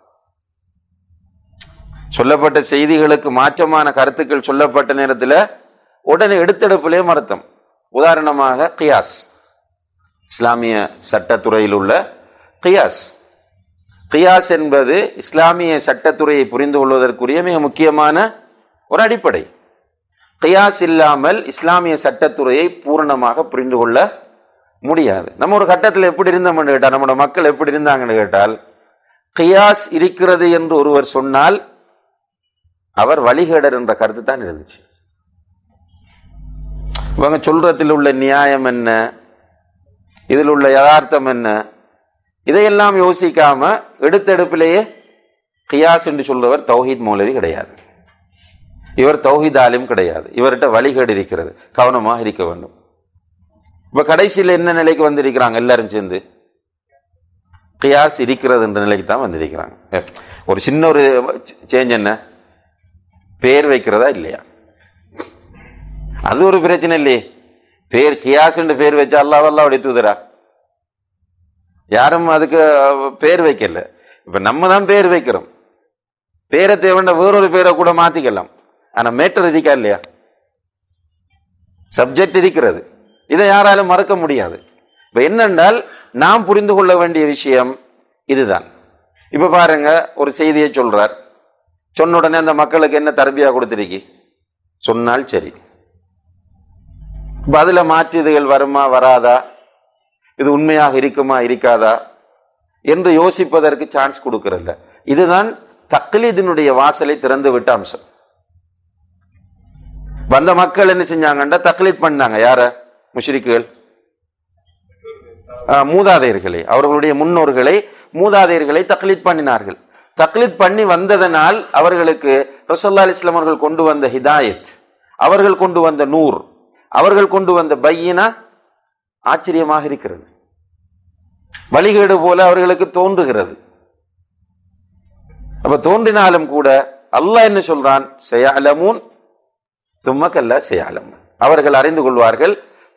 சொல்லப்பட்ட செய்திகளுக்கு மாற்றமான கருத்துக்கள் சொல்லப்பட்ட நேரத்தில் உடனே எடுத்தெடுப்பிலே மறுத்தோம். உதாரணமாக கியாஸ், இஸ்லாமிய சட்டத்துறையில் உள்ள கியாஸ். கியாஸ் என்பது இஸ்லாமிய சட்டத்துறையை புரிந்து கொள்வதற்குரிய மிக முக்கியமான ஒரு அடிப்படை. கியாஸ் இல்லாமல் இஸ்லாமிய சட்டத்துறையை பூரணமாக புரிந்து கொள்ள முடியாது. நம்ம ஒரு கட்டத்தில் எப்படி இருந்தோம்னு கேட்டால், நம்மளோட மக்கள் எப்படி இருந்தாங்கன்னு கேட்டால், கியாஸ் இருக்கிறது என்று ஒருவர் சொன்னால் அவர் வழிகேடர் என்ற கருத்து தான் இருந்துச்சு. இவங்க சொல்றதில் உள்ள நியாயம் என்ன, இதில் உள்ள யதார்த்தம் என்ன, இதையெல்லாம் யோசிக்காம எடுத்தெடுப்பிலேயே கியாஸ் என்று சொல்றவர் தௌஹீத் மௌலவி கிடையாது, இவர் தௌஹீத் ஆலிம் கிடையாது, இவர்கிட்ட வழிகேடு இருக்கிறது, கவனமாக இருக்க வேண்டும். இப்ப கடைசியில் என்ன நிலைக்கு வந்திருக்கிறாங்க? எல்லாரும் சேர்ந்து கியாஸ் இருக்கிறது என்ற நிலைக்கு தான் வந்திருக்கிறாங்க. ஒரு சின்ன ஒரு சேஞ்ச் என்ன, பேர் வைக்கிறதா இல்லையா, அது ஒரு பிரச்சனை இல்லையே. பேர் கியாஸ் என்று பேர் வச்சா அல்லாஹ் அல்லாஹ்வுடைய தூதரா? யாரும் அதுக்கு பேர் வைக்கல. இப்ப நம்ம தான் பேர் வைக்கிறோம். பேரை தேவையான வேறொரு பேரை கூட மாத்திக்கலாம். ஆனா மேட்டர் இருக்கா இல்லையா, சப்ஜெக்ட் இருக்கிறது, இதை யாராலும் மறக்க முடியாது. இப்ப என்னென்றால் நாம் புரிந்து கொள்ள வேண்டிய விஷயம் இதுதான். இப்ப பாருங்க, ஒரு செய்தியை சொல்றார், சொன்ன உடனே அந்த மக்களுக்கு என்ன தர்பியா கொடுத்திருக்கி, சொன்னால் சரி. பதில மாற்றுதுகள் வருமா வராதா, இது உண்மையாக இருக்குமா இருக்காதா என்று யோசிப்பதற்கு சான்ஸ் கொடுக்கறல்ல. இதுதான் தக்லீதினுடைய வாசலை திறந்து விட்ட அம்சம். வந்த மக்கள் என்ன செஞ்சாங்கண்டா தக்லீத் பண்ணாங்க. யார? முஷ்ரிக்குகள், மூதாதையர்களை, அவர்களுடைய முன்னோர்களை, மூதாதையர்களை தக்லீத் பண்ணினார்கள். தக்லீத் பண்ணி வந்ததனால் அவர்களுக்கு ரசூலுல்லாஹி அலைஹி வஸல்லம் அவர்கள் கொண்டு வந்த ஹிதாயத், அவர்கள் கொண்டு வந்த நூர், அவர்கள் கொண்டு வந்த பையினா ஆச்சரியமாக இருக்கிறது. வழிகேடு போல அவர்களுக்கு தோன்றுகிறது. அப்ப தோன்றினாலும் கூட அல்லாஹ் என்ன சொல்றான், சயஅலமூன் தும்ம கல்லா சயஅலமூன், அவர்கள் அறிந்து கொள்வார்கள்,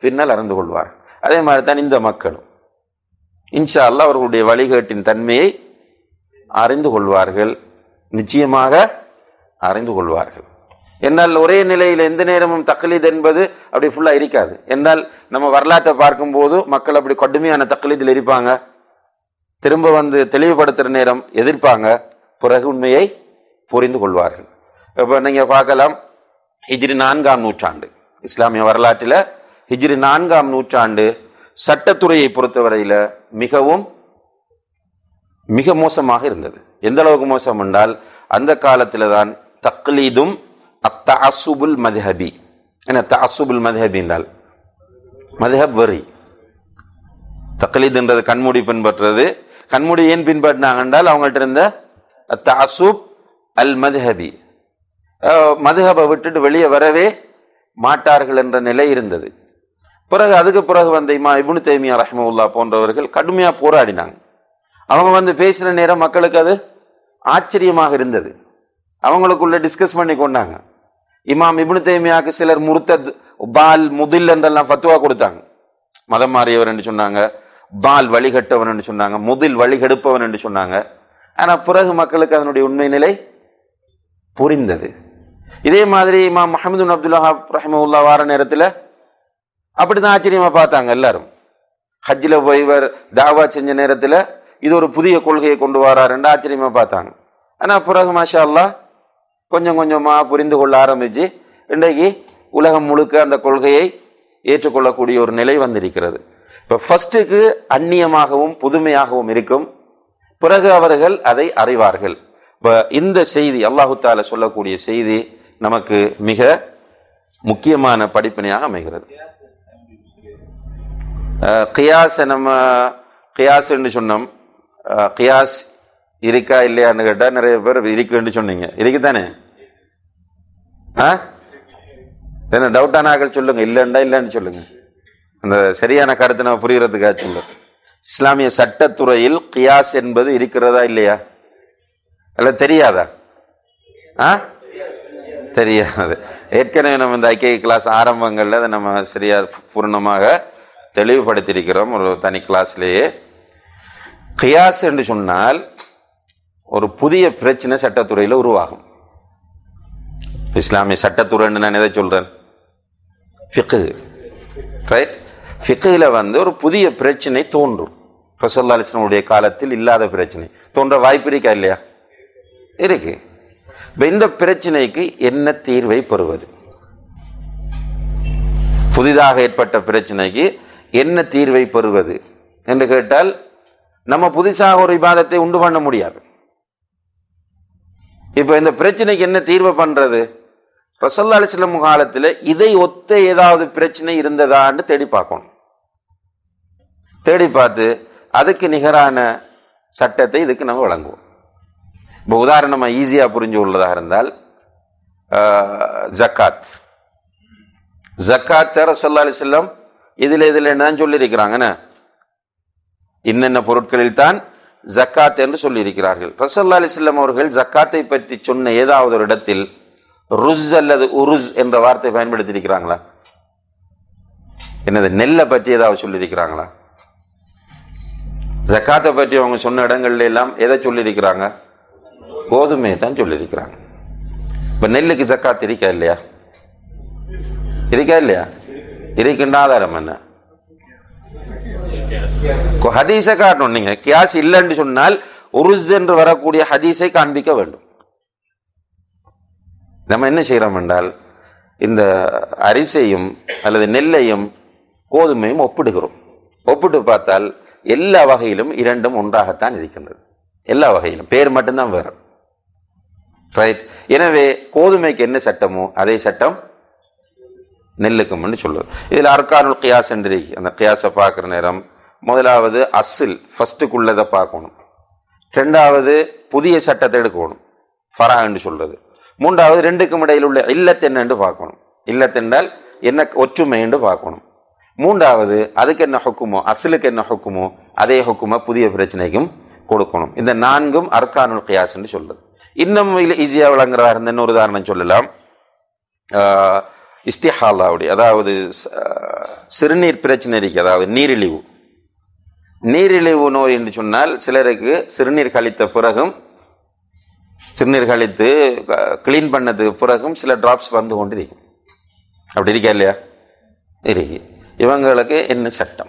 பின்னால் அறிந்து கொள்வார். அதே மாதிரி தான் இந்த மக்களும் இன்ஷா அல்லாஹ் அவர்களுடைய வழிகேட்டின் தன்மையை அறிந்து கொள்வார்கள், நிச்சயமாக அறிந்து கொள்வார்கள். என்னால் ஒரே நிலையில் எந்த நேரமும் தக்லீத் என்பது அப்படி ஃபுல்லாக இருக்காது. என்றால் நம்ம வரலாற்றை பார்க்கும்போது மக்கள் அப்படி கடுமையான தக்லீதில் இருப்பாங்க, திரும்ப வந்து தெளிவுபடுத்துகிற நேரம் எதிர்ப்பாங்க, பிறகு உண்மையை புரிந்து கொள்வார்கள். இப்போ நீங்கள் பார்க்கலாம், ஹிஜ்ரி நான்காம் நூற்றாண்டு இஸ்லாமிய வரலாற்றில் ஹிஜ்ரி நான்காம் நூற்றாண்டு சட்டத்துறையை பொறுத்தவரையில் மிகவும் மிக மோசமாக இருந்தது. எந்த அளவுக்கு மோசம் என்றால், அந்த காலத்தில் தான் தக்லீதும் அத்தஅசுபுல் மத்ஹபி. என்ன தஅசுபுல் மத்ஹபி என்றால் மத்ஹப் வரி. தக்லீதுன்றது கண்மூடி பின்பற்றுறது. கண்மூடி ஏன் பின்பற்றினாங்க என்றால் அவங்கள்ட்ட இருந்த அத்தஅசுப் அல் மத்ஹபி, மதுஹபை விட்டுட்டு வெளியே வரவே மாட்டார்கள் என்ற நிலை இருந்தது. பிறகு அதுக்கு பிறகு வந்த இமாம் இப்னு தைமியா ரஹ்மத்துல்லாஹ் போன்றவர்கள் கடுமையாக போராடினாங்க. அவங்க வந்து பேசுகிற நேரம் மக்களுக்கு அது ஆச்சரியமாக இருந்தது. அவங்களுக்குள்ள டிஸ்கஸ் பண்ணி கொண்டாங்க. இமாம் இப்னு தைமியாவுக்கு சிலர் முர்தத், பால், முதில் என்றெல்லாம் ஃபத்வா கொடுத்தாங்க. மதம் மாறியவர் என்று சொன்னாங்க, பால் வழிகட்டவன் என்று சொன்னாங்க, முதில் வழிகெடுப்பவன் என்று சொன்னாங்க. ஆனால் பிறகு மக்களுக்கு அதனுடைய உண்மை நிலை புரிந்தது. இதே மாதிரி இமாம் முஹம்மது பின் அப்துல் வஹாப் ரஹ்மத்துல்லாஹ் வார நேரத்தில் அப்படிதான் ஆச்சரியமா பார்த்தாங்க எல்லாரும். ஹஜ்ஜில் போய்வர் தாவா செஞ்ச நேரத்தில் இது ஒரு புதிய கொள்கையை கொண்டு வராருன்னு ஆச்சரியமா பார்த்தாங்க. ஆனால் பிறகு மாஷா அல்லாஹ் கொஞ்சம் கொஞ்சமாக புரிந்து கொள்ள ஆரம்பிச்சு இன்றைக்கு உலகம் முழுக்க அந்த கொள்கையை ஏற்றுக்கொள்ளக்கூடிய ஒரு நிலை வந்திருக்கிறது. இப்போ ஃபர்ஸ்ட்டுக்கு அந்நியமாகவும் புதுமையாகவும் இருக்கும், பிறகு அவர்கள் அதை அறிவார்கள். இப்போ இந்த செய்தி, அல்லாஹு தஆலா சொல்லக்கூடிய செய்தி நமக்கு மிக முக்கியமான படிப்பினையாக அமைகிறது. கியாஸ், நம்ம கியாஸ்ன்னு சொன்னோம். கியாஸ் இருக்கா இல்லையான்னு கேட்டால் நிறைய பேர் இருக்குன்னு சொன்னீங்க. இருக்குதானே? ஆ என்ன டவுட்டானாக்கள் சொல்லுங்க, இல்லைண்டா இல்லைன்னு சொல்லுங்க. அந்த சரியான கருத்தை நம்ம புரிகிறதுக்காக சொல்லுங்க. இஸ்லாமிய சட்டத்துறையில் கியாஸ் என்பது இருக்கிறதா இல்லையா? அல்ல தெரியாதா? ஆ தெரியாது. ஏற்கனவே நம்ம இந்த ஐக்கிய கிளாஸ் ஆரம்பங்களில் அதை நம்ம சரியா பூர்ணமாக தெளிவுபடுத்தியிருக்கிறோம் ஒரு தனி கிளாஸ்லேயே. கியாஸ் என்று சொன்னால் ஒரு புதிய பிரச்சனை சட்டத்துறையில் உருவாகும். இஸ்லாமிய சட்டத்துறைன்னு நான் எதை சொல்றேன்? ஃபிக்ஹ், ரைட்? ஃபிக்ஹ்ல வந்து ஒரு புதிய பிரச்சனை தோன்றும். ரசூலுல்லாஹி அலைஹி வஸல்லம் காலத்தில் இல்லாத பிரச்சனை தோன்ற வாய்ப்பு இருக்கா இல்லையா? இருக்கு. இந்த பிரச்சனைக்கு என்ன தீர்வை பெறுவது? புதிதாக ஏற்பட்ட பிரச்சனைக்கு என்ன தீர்வை பெறுவது என்று கேட்டால் நம்ம புதுசாக ஒரு இபாதத்தை உண்டு பண்ண முடியாது. இப்ப இந்த பிரச்சனைக்கு என்ன தீர்வு பண்றது? ரசூலுல்லாஹி அலைஹி வஸல்லம் காலத்தில் இதை ஒத்த ஏதாவது பிரச்சனை இருந்ததான்னு தேடி பார்க்கணும். தேடி பார்த்து அதுக்கு நிகரான சட்டத்தை இதுக்கு நம்ம வழங்குவோம். இப்போ உதாரணமா ஈஸியா புரிஞ்சு உள்ளதாக இருந்தால் ஜக்காத். ஜக்காத் ரசூலுல்லாஹி அலைஹி வஸல்லம் இதுல இதுல என்னதான் சொல்லியிருக்கிறாங்கன்னு, இன்னென்ன பொருட்களில் தான் ஜக்காத் என்று சொல்லி இருக்கிறார்கள். ரசூலுல்லாஹி அலைஹி வஸல்லம் அவர்கள் ஜக்காத்தை பற்றி சொன்ன ஏதாவது ஒரு இடத்தில் ருஸ் அல்லது உருஸ் என்ற வார்த்தை பயன்படுத்தி இருக்கிறாங்களா? என்னது, நெல்லை பற்றி ஏதாவது சொல்லி இருக்கிறாங்களா? ஜக்காத்தை பற்றி அவங்க சொன்ன இடங்கள்ல எல்லாம் எதை சொல்லி இருக்கிறாங்க? கோதுமையை தான் சொல்லி இருக்கிறாங்க. இப்ப நெல்லுக்கு ஜக்காத் இருக்கா இல்லையா? இருக்கா இல்லையா? இருக்கின்ற ஆதாரம் என்ன? ஹதீஸை காட்டணும். நீங்க கியாஸ் இல்லைன்னு சொன்னால் உருஸ் என்று வரக்கூடிய ஹதீஸை காண்பிக்க வேண்டும். நம்ம என்ன செய்யறோம் என்றால் இந்த அரிசையும் அல்லது நெல்லையும் கோதுமையும் ஒப்பிடுகிறோம். ஒப்பிட்டு பார்த்தால் எல்லா வகையிலும் இரண்டும் ஒன்றாகத்தான் இருக்கின்றது. எல்லா வகையிலும் பேர் மட்டும்தான் வேறு, ரைட்? எனவே கோதுமைக்கு என்ன சட்டமோ அதே சட்டம் நெல்லுக்கும் சொல்லுவது. இதில் அர்கானுல் கியாஸ் என்று அந்த கியாஸை பார்க்குற நேரம் முதலாவது அசில் ஃபர்ஸ்ட்டுக்குள்ளதை பார்க்கணும், ரெண்டாவது புதிய சட்டத்தை எடுக்கணும், ஃபரா என்று சொல்றது, மூன்றாவது ரெண்டுக்கும் இடையில் உள்ள இல்லத் என்னென்று பார்க்கணும். இல்லத் என்றால் என்ன ஒற்றுமை என்று பார்க்கணும். மூன்றாவது அதுக்கு என்ன ஹுக்குமோ, அசிலுக்கு என்ன ஹுக்குமோ அதே ஹுக்குமோ புதிய பிரச்சனைக்கும் கொடுக்கணும். இந்த நான்கும் அர்கானுல் கியாஸ் என்று சொல்றது. இன்னும் ஈஸியாக விளங்குறதா இருந்த இன்னொரு உதாரணம் சொல்லலாம். இஸ்திஹாலாவுடைய அதாவது சிறுநீர் பிரச்சனை இருக்கு, அதாவது நீரிழிவு. நீரிழிவு நோய் என்று சொன்னால் சிலருக்கு சிறுநீர் கழித்த பிறகும் சிறுநீர் கழித்து கிளீன் பண்ணது பிறகும் சில டிராப்ஸ் வந்து கொண்டு இருக்கும். அப்படி இருக்கா இல்லையா? இருக்கு. இவங்களுக்கு என்ன சட்டம்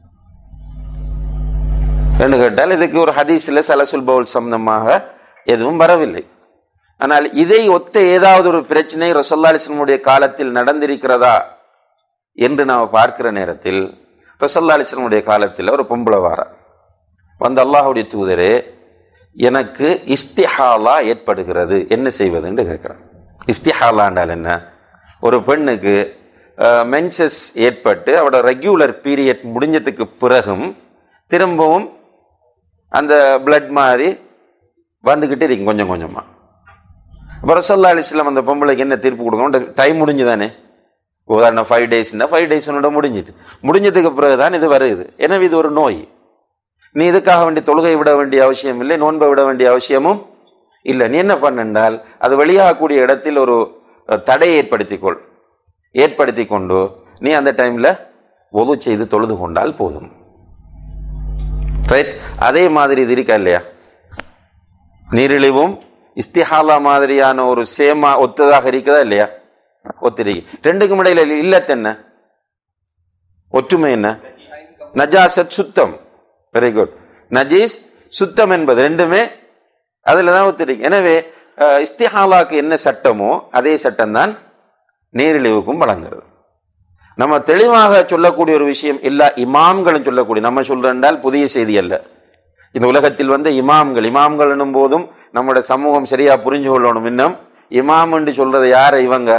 என்று கேட்டால் இதுக்கு ஒரு ஹதீஸில் சலசுல் பவுல் சம்பந்தமாக எதுவும் வரவில்லை. ஆனால் இதை ஒத்த ஏதாவது ஒரு பிரச்சனை ரசூலுல்லாஹி அலைஹி வஸல்லம் உடைய காலத்தில் நடந்திருக்கிறதா என்று நாம் பார்க்கிற நேரத்தில் ரசூலுல்லாஹி அலைஹி வஸல்லம் உடைய காலத்தில் ஒரு பொம்பளை வாரா வந்து, அல்லாஹ்வுடைய தூதரே, எனக்கு இஸ்திஹாலா ஏற்படுகிறது, என்ன செய்வது என்று கேட்குறான். இஸ்திஹாலா என்றால் என்ன? ஒரு பெண்ணுக்கு மென்சஸ் ஏற்பட்டு அவரோட ரெகுலர் பீரியட் முடிஞ்சதுக்கு பிறகும் திரும்பவும் அந்த பிளட் மாதிரி வந்துக்கிட்டு இருக்கு கொஞ்சம் கொஞ்சமாக. அப்போ ரசூலுல்லாஹி அலைஹி வஸல்லம் அந்த பொம்பளைக்கு என்ன தீர்ப்பு கொடுக்கணும்? டைம் முடிஞ்சுதானே, உதாரணம் ஃபைவ் டேஸ்னா ஃபைவ் டேஸ் உன்னோட முடிஞ்சிட்டு முடிஞ்சதுக்கு பிறகு தான் இது வருது. எனவே இது ஒரு நோய். நீ இதுக்காக வேண்டிய தொழுகை விட வேண்டிய அவசியம் இல்லை, நோன்பை விட வேண்டிய அவசியமும் இல்லை. நீ என்ன பண்ணால் அது வெளியாகக்கூடிய இடத்தில் ஒரு தடையை ஏற்படுத்திக்கொள் ஏற்படுத்தி கொண்டு நீ அந்த டைம்ல ஒது செய்து தொழுது கொண்டால் போதும். ரைட்? அதே மாதிரி இது இருக்கா இல்லையா? நீரிழிவும் இஸ்திஹாலா மாதிரியான ஒரு சேமா ஒத்ததாக இருக்குதா இல்லையா? ஒத்திருக்கு. ரெண்டுக்கும் இடையில இல்லத்து என்ன? ஒற்றுமை என்ன? நஜாசத் சுத்தம். Very good. நஜீஸ் சுத்தம் என்பது ரெண்டுமே அதுல தான் ஒத்திருக்கு. எனவே இஸ்திஹாலாக்கு என்ன சட்டமோ அதே சட்டம் தான் நீரிழிவுக்கும் வழங்குறது. நம்ம தெளிவாக சொல்லக்கூடிய ஒரு விஷயம் எல்லா இமாம்களும் சொல்லக்கூடிய, நம்ம சொல்றால் புதிய செய்தி அல்ல. இந்த உலகத்தில் வந்து இமாம்கள் இமாம்கள் என்னும் போதும் நம்முடைய சமூகம் சரியா புரிஞ்சு கொள்ளணும். இன்னும் இமாம் என்று சொல்றது யார? இவங்க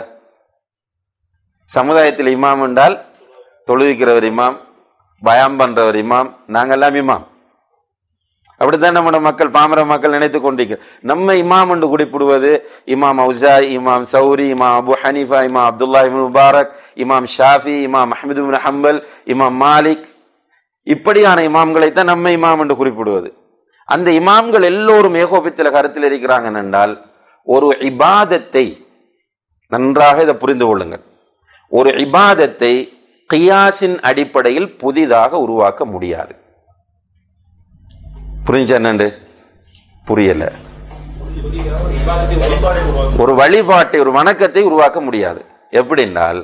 சமுதாயத்தில் இமாம் என்றால் தொழுவிக்கிறவர் இமாம், பயாம் பண்றவர் இமாம், நாங்கெல்லாம் இமாம். அப்படித்தான் நம்மளோட மக்கள், பாமர மக்கள் நினைத்து கொண்டிருக்க. நம்ம இமாம் என்று குறிப்பிடுவது இமாம் அவுசாய், இமாம் சௌரி, இமாம் அபு ஹனீஃபா, இமாம் அப்துல்லா இப்னு முபாரக், இமாம் ஷாஃபி, இமாம் அஹ்மது இப்னு ஹம்பல், இமாம் மாலிக், இப்படியான இமாம்களைத்தான் நம்ம இமாம் என்று குறிப்பிடுவது. அந்த இமாம்கள் எல்லோரும் ஏகோபித்தில் கருத்தில் இருக்கிறாங்க என்றால், ஒரு இபாதத்தை நன்றாக இதை புரிந்து கொள்ளுங்கள், ஒரு இபாதத்தை கியாஸின் அடிப்படையில் புதிதாக உருவாக்க முடியாது. புரிஞ்சா என்னண்டு? புரியல. ஒரு வழிபாட்டை, ஒரு வணக்கத்தை உருவாக்க முடியாது. எப்படின்னால்,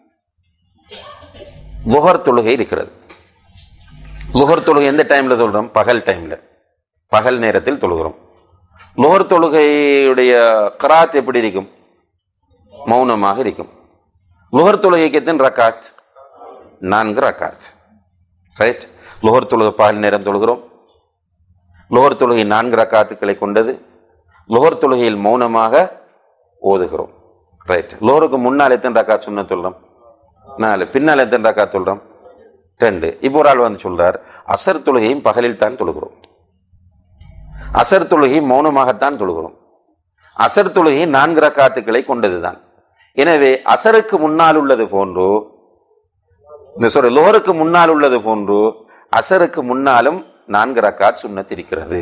லுஹர் தொழுகை இருக்கிறது. லுஹர் தொழுகை எந்த டைம்ல தொழுகிறோம்? பகல் டைம்ல, பகல் நேரத்தில் தொழுகிறோம். லுஹர் தொழுகையுடைய கராத் எப்படி இருக்கும்? மௌனமாக இருக்கும். லுஹர் தொழுகைக்கு எத்தனை ரக்காத்? நான்கு ரக்காத். ரைட்? லுஹர் தொழுகை பகல் நேரம் தொழுகிறோம். லுஹர் தொழுகை நான்கு ரக்காத்துக்களை கொண்டது. லுஹர் தொழுகையில் மௌனமாக ஓதுகிறோம். ரைட்? லுஹருக்கு முன்னால் எத்தனை ரக்காத் சுன்னத் சொல்றோம்? நாலு. பின்னால் எத்தனை ரக்காத் சொல்றோம்? ரெண்டு. இப்போ ஒரு ஆள் வந்து சொல்றார், அசர் தொழுகையும் பகலில் தான் தொழுகிறோம், அசர் தொழுகை மௌனமாகத்தான் தொழுகிறோம். அசர் தொழுகை நான்கு ரக்காத்துக்களை கொண்டதுதான். எனவே அசருக்கு முன்னால் உள்ளது போன்று, இந்த சொல்ற லுஹருக்கு முன்னால் உள்ளது போன்று அசருக்கு முன்னாலும் நான்கு ரக்காத் சுன்னத் இருக்கிறது.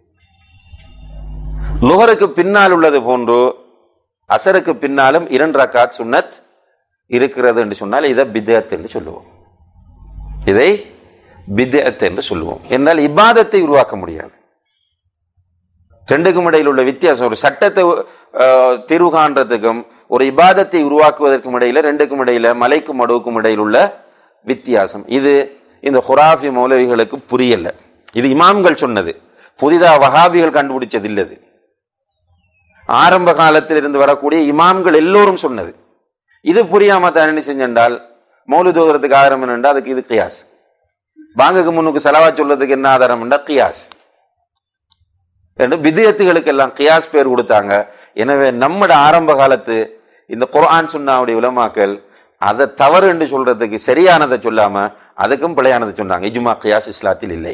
லுஹருக்கு பின்னால் உள்ளது போன்று அசருக்கு பின்னாலும் இரண்டு ரக்காத் சுன்னத் இருக்கிறது என்று சொன்னால் இதை பித்அத் என்று சொல்லுவோம். இதை பித்அத் என்று சொல்லுவோம். என்றால் இபாதத்தை உருவாக்க முடியாது. ரெண்டுக்கும் இடையில் உள்ள வித்தியாசம், ஒரு சட்டத்தை தீர்வு காண்றதுக்கும் ஒரு இபாதத்தை உருவாக்குவதற்கும் இடையில, ரெண்டுக்கும் இடையில, மலைக்கும் மடுவுக்கும் இடையில் உள்ள வித்தியாசம். இது இந்த ஹுராஃபி மௌலவிகளுக்கு புரியல. இது இமாம்கள் சொன்னது, புதிதா வஹாபிகள் கண்டுபிடிச்சது இல்லது. ஆரம்ப காலத்தில் இருந்து வரக்கூடிய இமாம்கள் எல்லோரும் சொன்னது. இது புரியாம தான் என்ன செஞ்சால் மௌலித் ஓதுறதுக்கு ஆதாரம் என்னண்டா, அதுக்கு இது கியாஸ். பாங்குக்கு முன்னுக்கு செலவா சொல்றதுக்கு என்ன ஆதாரம் என்றா கியாஸ் என்று பித்அத்துகளுக்கு எல்லாம் கியாஸ் பேர் கொடுத்தாங்க. எனவே நம்மட ஆரம்ப காலத்து இந்த குர்ஆன் சுன்னாவுடைய உலமாக்கள் அதை தவறு என்று சொல்றதுக்கு சரியானதை சொல்லாம அதுக்கும் பிழையானதை சொன்னாங்க. இஜ்மா கியாஸ் இஸ்லாத்தில் இல்லை.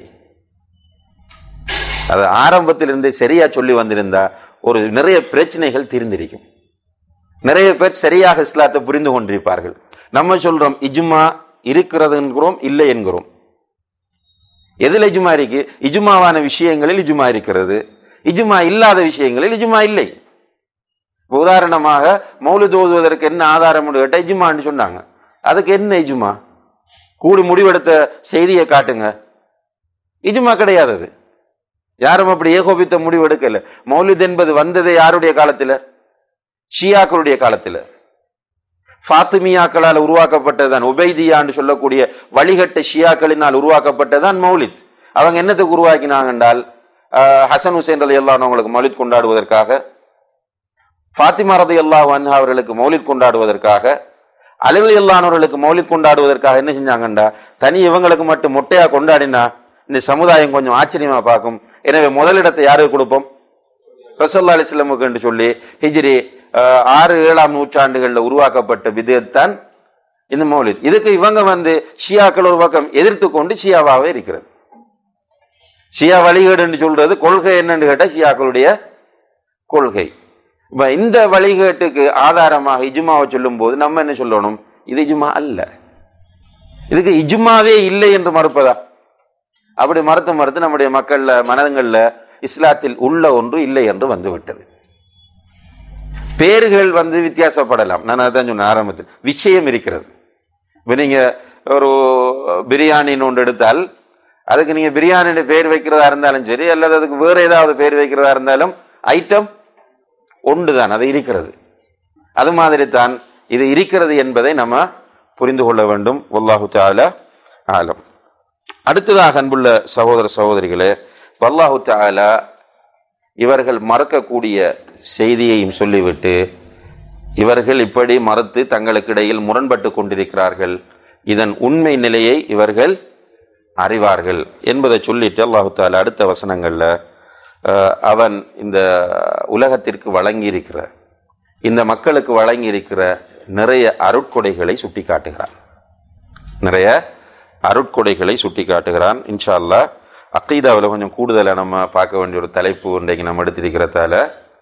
அது ஆரம்பத்தில் இருந்து சரியா சொல்லி வந்திருந்தா ஒரு நிறைய பிரச்சனைகள் தீர்ந்திருக்கும். நிறைய பேர் சரியாக இஸ்லாத்தை புரிந்து கொண்டிருப்பார்கள். நம்ம சொல்றோம் இஜ்மா இருக்கிறது என்கிறோம், இல்லை என்கிறோம். எதுல இஜ்மா இருக்கு? இஜ்மாவான விஷயங்களில் இஜ்மா இருக்கிறது, இஜ்மா இல்லாத விஷயங்களில் இஜ்மா இல்லை. உதாரணமாக மௌலித் ஓதுவதற்கு என்ன ஆதாரம் கேட்ட இஜ்மான்னு சொன்னாங்க. அதுக்கு என்ன இஜ்மா? கூடி முடிவெடுத்த செய்தியை காட்டுங்க. இஜ்மா கிடையாது. அது யாரும் அப்படி ஏகோபித்த முடிவு எடுக்கல. மௌலித் என்பது வந்தது யாருடைய காலத்தில்? ஷியாக்களுடைய காலத்தில். ஃபாத்திமியாக்களால் உருவாக்கப்பட்டதுதான். உபைதியான்னு சொல்லக்கூடிய வழிகட்ட ஷியாக்களினால் உருவாக்கப்பட்டதுதான் மௌலித். அவங்க என்னத்துக்கு உருவாக்கினாங்க என்றால், ஹசன் ஹுசைன் ரலியல்லாஹு அன்ஹு அவங்களுக்கு மௌலித் கொண்டாடுவதற்காக, ஃபாத்திமா ரலியல்லாஹு அன்ஹா அவர்களுக்கு மௌலித் கொண்டாடுவதற்காக, அலி ரலியல்லாஹு அன்ஹு அவர்களுக்கு மௌலித் கொண்டாடுவதற்காக என்ன செஞ்சாங்கண்டா, தனி இவங்களுக்கு மட்டும் மொட்டையா கொண்டாடினா இந்த சமுதாயம் கொஞ்சம் ஆச்சரியமா பார்க்கும். எனவே முதலிடத்தை யாருக்கு கொடுப்போம்? ரசூலுல்லாஹி அலைஹி வஸல்லமுக்கு என்று சொல்லி ஹிஜ்ரி ஆறு ஏழாம் நூற்றாண்டுகளில் உருவாக்கப்பட்ட பித்அத்தான் இந்த மௌலித். இதுக்கு இவங்க வந்து ஷியாக்கள் ஒரு பக்கம் எதிர்த்து கொண்டு ஷியாவாகவே இருக்கிறது. ஷியா வழிகேடு சொல்றது கொள்கை என்னன்னு கேட்ட ஷியாக்களுடைய கொள்கை. இந்த வழிகேட்டுக்கு ஆதாரமாக இஜ்மாவை சொல்லும் போது நம்ம என்ன சொல்லணும்? இது இஜ்மா அல்ல, இதுக்கு இஜ்மாவே இல்லை என்று மறுப்பதா? அப்படி மறுத்து மறுத்து நம்முடைய மக்கள்ல மனதுங்கள்ல இஸ்லாத்தில் உள்ள ஒன்று இல்லை என்று வந்துவிட்டது. பேர்கள் வந்து வித்தியாசப்படலாம். நான் அதான் சொன்ன ஆரம்பத்தில் விஷயம் இருக்கிறது. இப்போ நீங்க ஒரு பிரியாணின்னு ஒன்று எடுத்தால் அதுக்கு நீங்க பிரியாணின்னு பேர் வைக்கிறதா இருந்தாலும் சரி, அல்லது அதுக்கு வேற ஏதாவது பேர் வைக்கிறதா இருந்தாலும் ஐட்டம் ஒன்று தான், அது இருக்கிறது. அது மாதிரி தான் இது இருக்கிறது என்பதை நம்ம புரிந்து கொள்ள வேண்டும். வல்லாஹு தஆலா ஆலம். அடுத்ததாக அன்புள்ள சகோதர சகோதரிகளே, வல்லாஹு தஆலா இவர்கள் மறக்கக்கூடிய செய்தியையும் சொல்லிவிட்டு இவர்கள் இப்படி மறுத்து தங்களுக்கு இடையில் முரண்பட்டு கொண்டிருக்கிறார்கள், இதன் உண்மை நிலையை இவர்கள் அறிவார்கள் என்பதை சொல்லிட்டு அல்லாஹு தஆலா அடுத்த வசனங்கள்ல அவன் இந்த உலகத்திற்கு வழங்கி இருக்கிற, இந்த மக்களுக்கு வழங்கி இருக்கிற நிறைய அருட்கொடைகளை சுட்டி காட்டுகிறான். நிறைய அருட்கொடைகளை சுட்டி காட்டுகிறான். இன்ஷா அல்லாஹ் அக்கீதாவில் கொஞ்சம் கூடுதலாக நம்ம பார்க்க வேண்டிய ஒரு தலைப்பு இன்றைக்கு நம்ம எடுத்திருக்கிறதால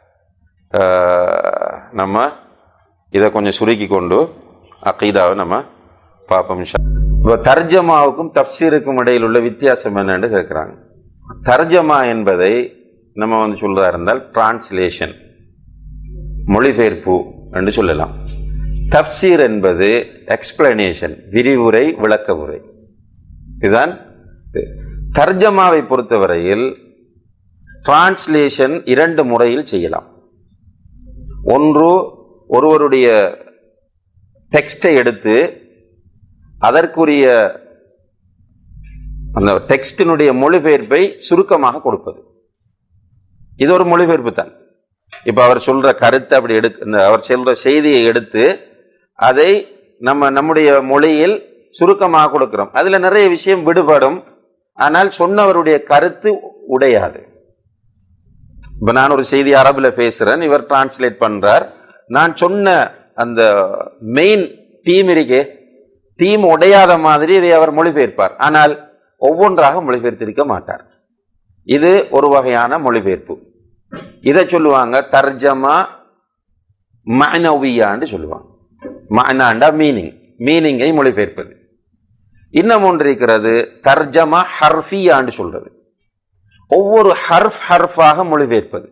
நம்ம இதை கொஞ்சம் சுருக்கி கொண்டு அக்கீதாவை நம்ம பார்ப்போம். இப்போ தர்ஜமாவுக்கும் தப்சீருக்கும் இடையில் உள்ள வித்தியாசம் என்னன்னு கேட்குறாங்க. தர்ஜமா என்பதை நம்ம வந்து சொல்றதா இருந்தால் டிரான்ஸ்லேஷன், மொழிபெயர்ப்பு என்று சொல்லலாம். தப்சீர் என்பது எக்ஸ்பிளனேஷன், விரிவுரை, விளக்க உரை. இதுதான் தர்ஜமாவை பொறுத்தவரையில். டிரான்ஸ்லேஷன் இரண்டு முறையில் செய்யலாம். ஒன்று, ஒருவருடைய டெக்ஸ்டை எடுத்து அதற்குரிய அந்த டெக்ஸ்டினுடைய மொழிபெயர்ப்பை சுருக்கமாக கொடுப்பது. இது ஒரு மொழிபெயர்ப்பு தான். இப்ப அவர் சொல்ற கருத்தை அப்படி எடுக்க, அவர் சொல்ற செய்தியை எடுத்து அதை நம்ம நம்முடைய மொழியில் சுருக்கமாக கொடுக்கிறோம். அதுல நிறைய விஷயம் விடுபடும், ஆனால் சொன்னவருடைய கருத்து உடையாது. இப்ப நான் ஒரு செய்தி அரபுல பேசுறேன், இவர் டிரான்ஸ்லேட் பண்றார். நான் சொன்ன அந்த மெயின் தீம் இருக்கே, தீம் உடையாத மாதிரி இதை அவர் மொழிபெயர்ப்பார், ஆனால் ஒவ்வொன்றாக மொழிபெயர்த்திருக்க மாட்டார். இது ஒரு வகையான மொழிபெயர்ப்பு. இதை சொல்லுவாங்க தர்ஜமா மஅனவியான்னு சொல்லுவாங்க. மஅனாண்டா மீனிங், மீனிங்கை மொழிபெயர்ப்பது. இன்னும் ஒன்று இருக்கிறது தர்ஜமா ஹர்ஃபியான்னு சொல்றது, ஒவ்வொரு ஹர்ஃப் ஹர்ஃபாக மொழிபெயர்ப்பது.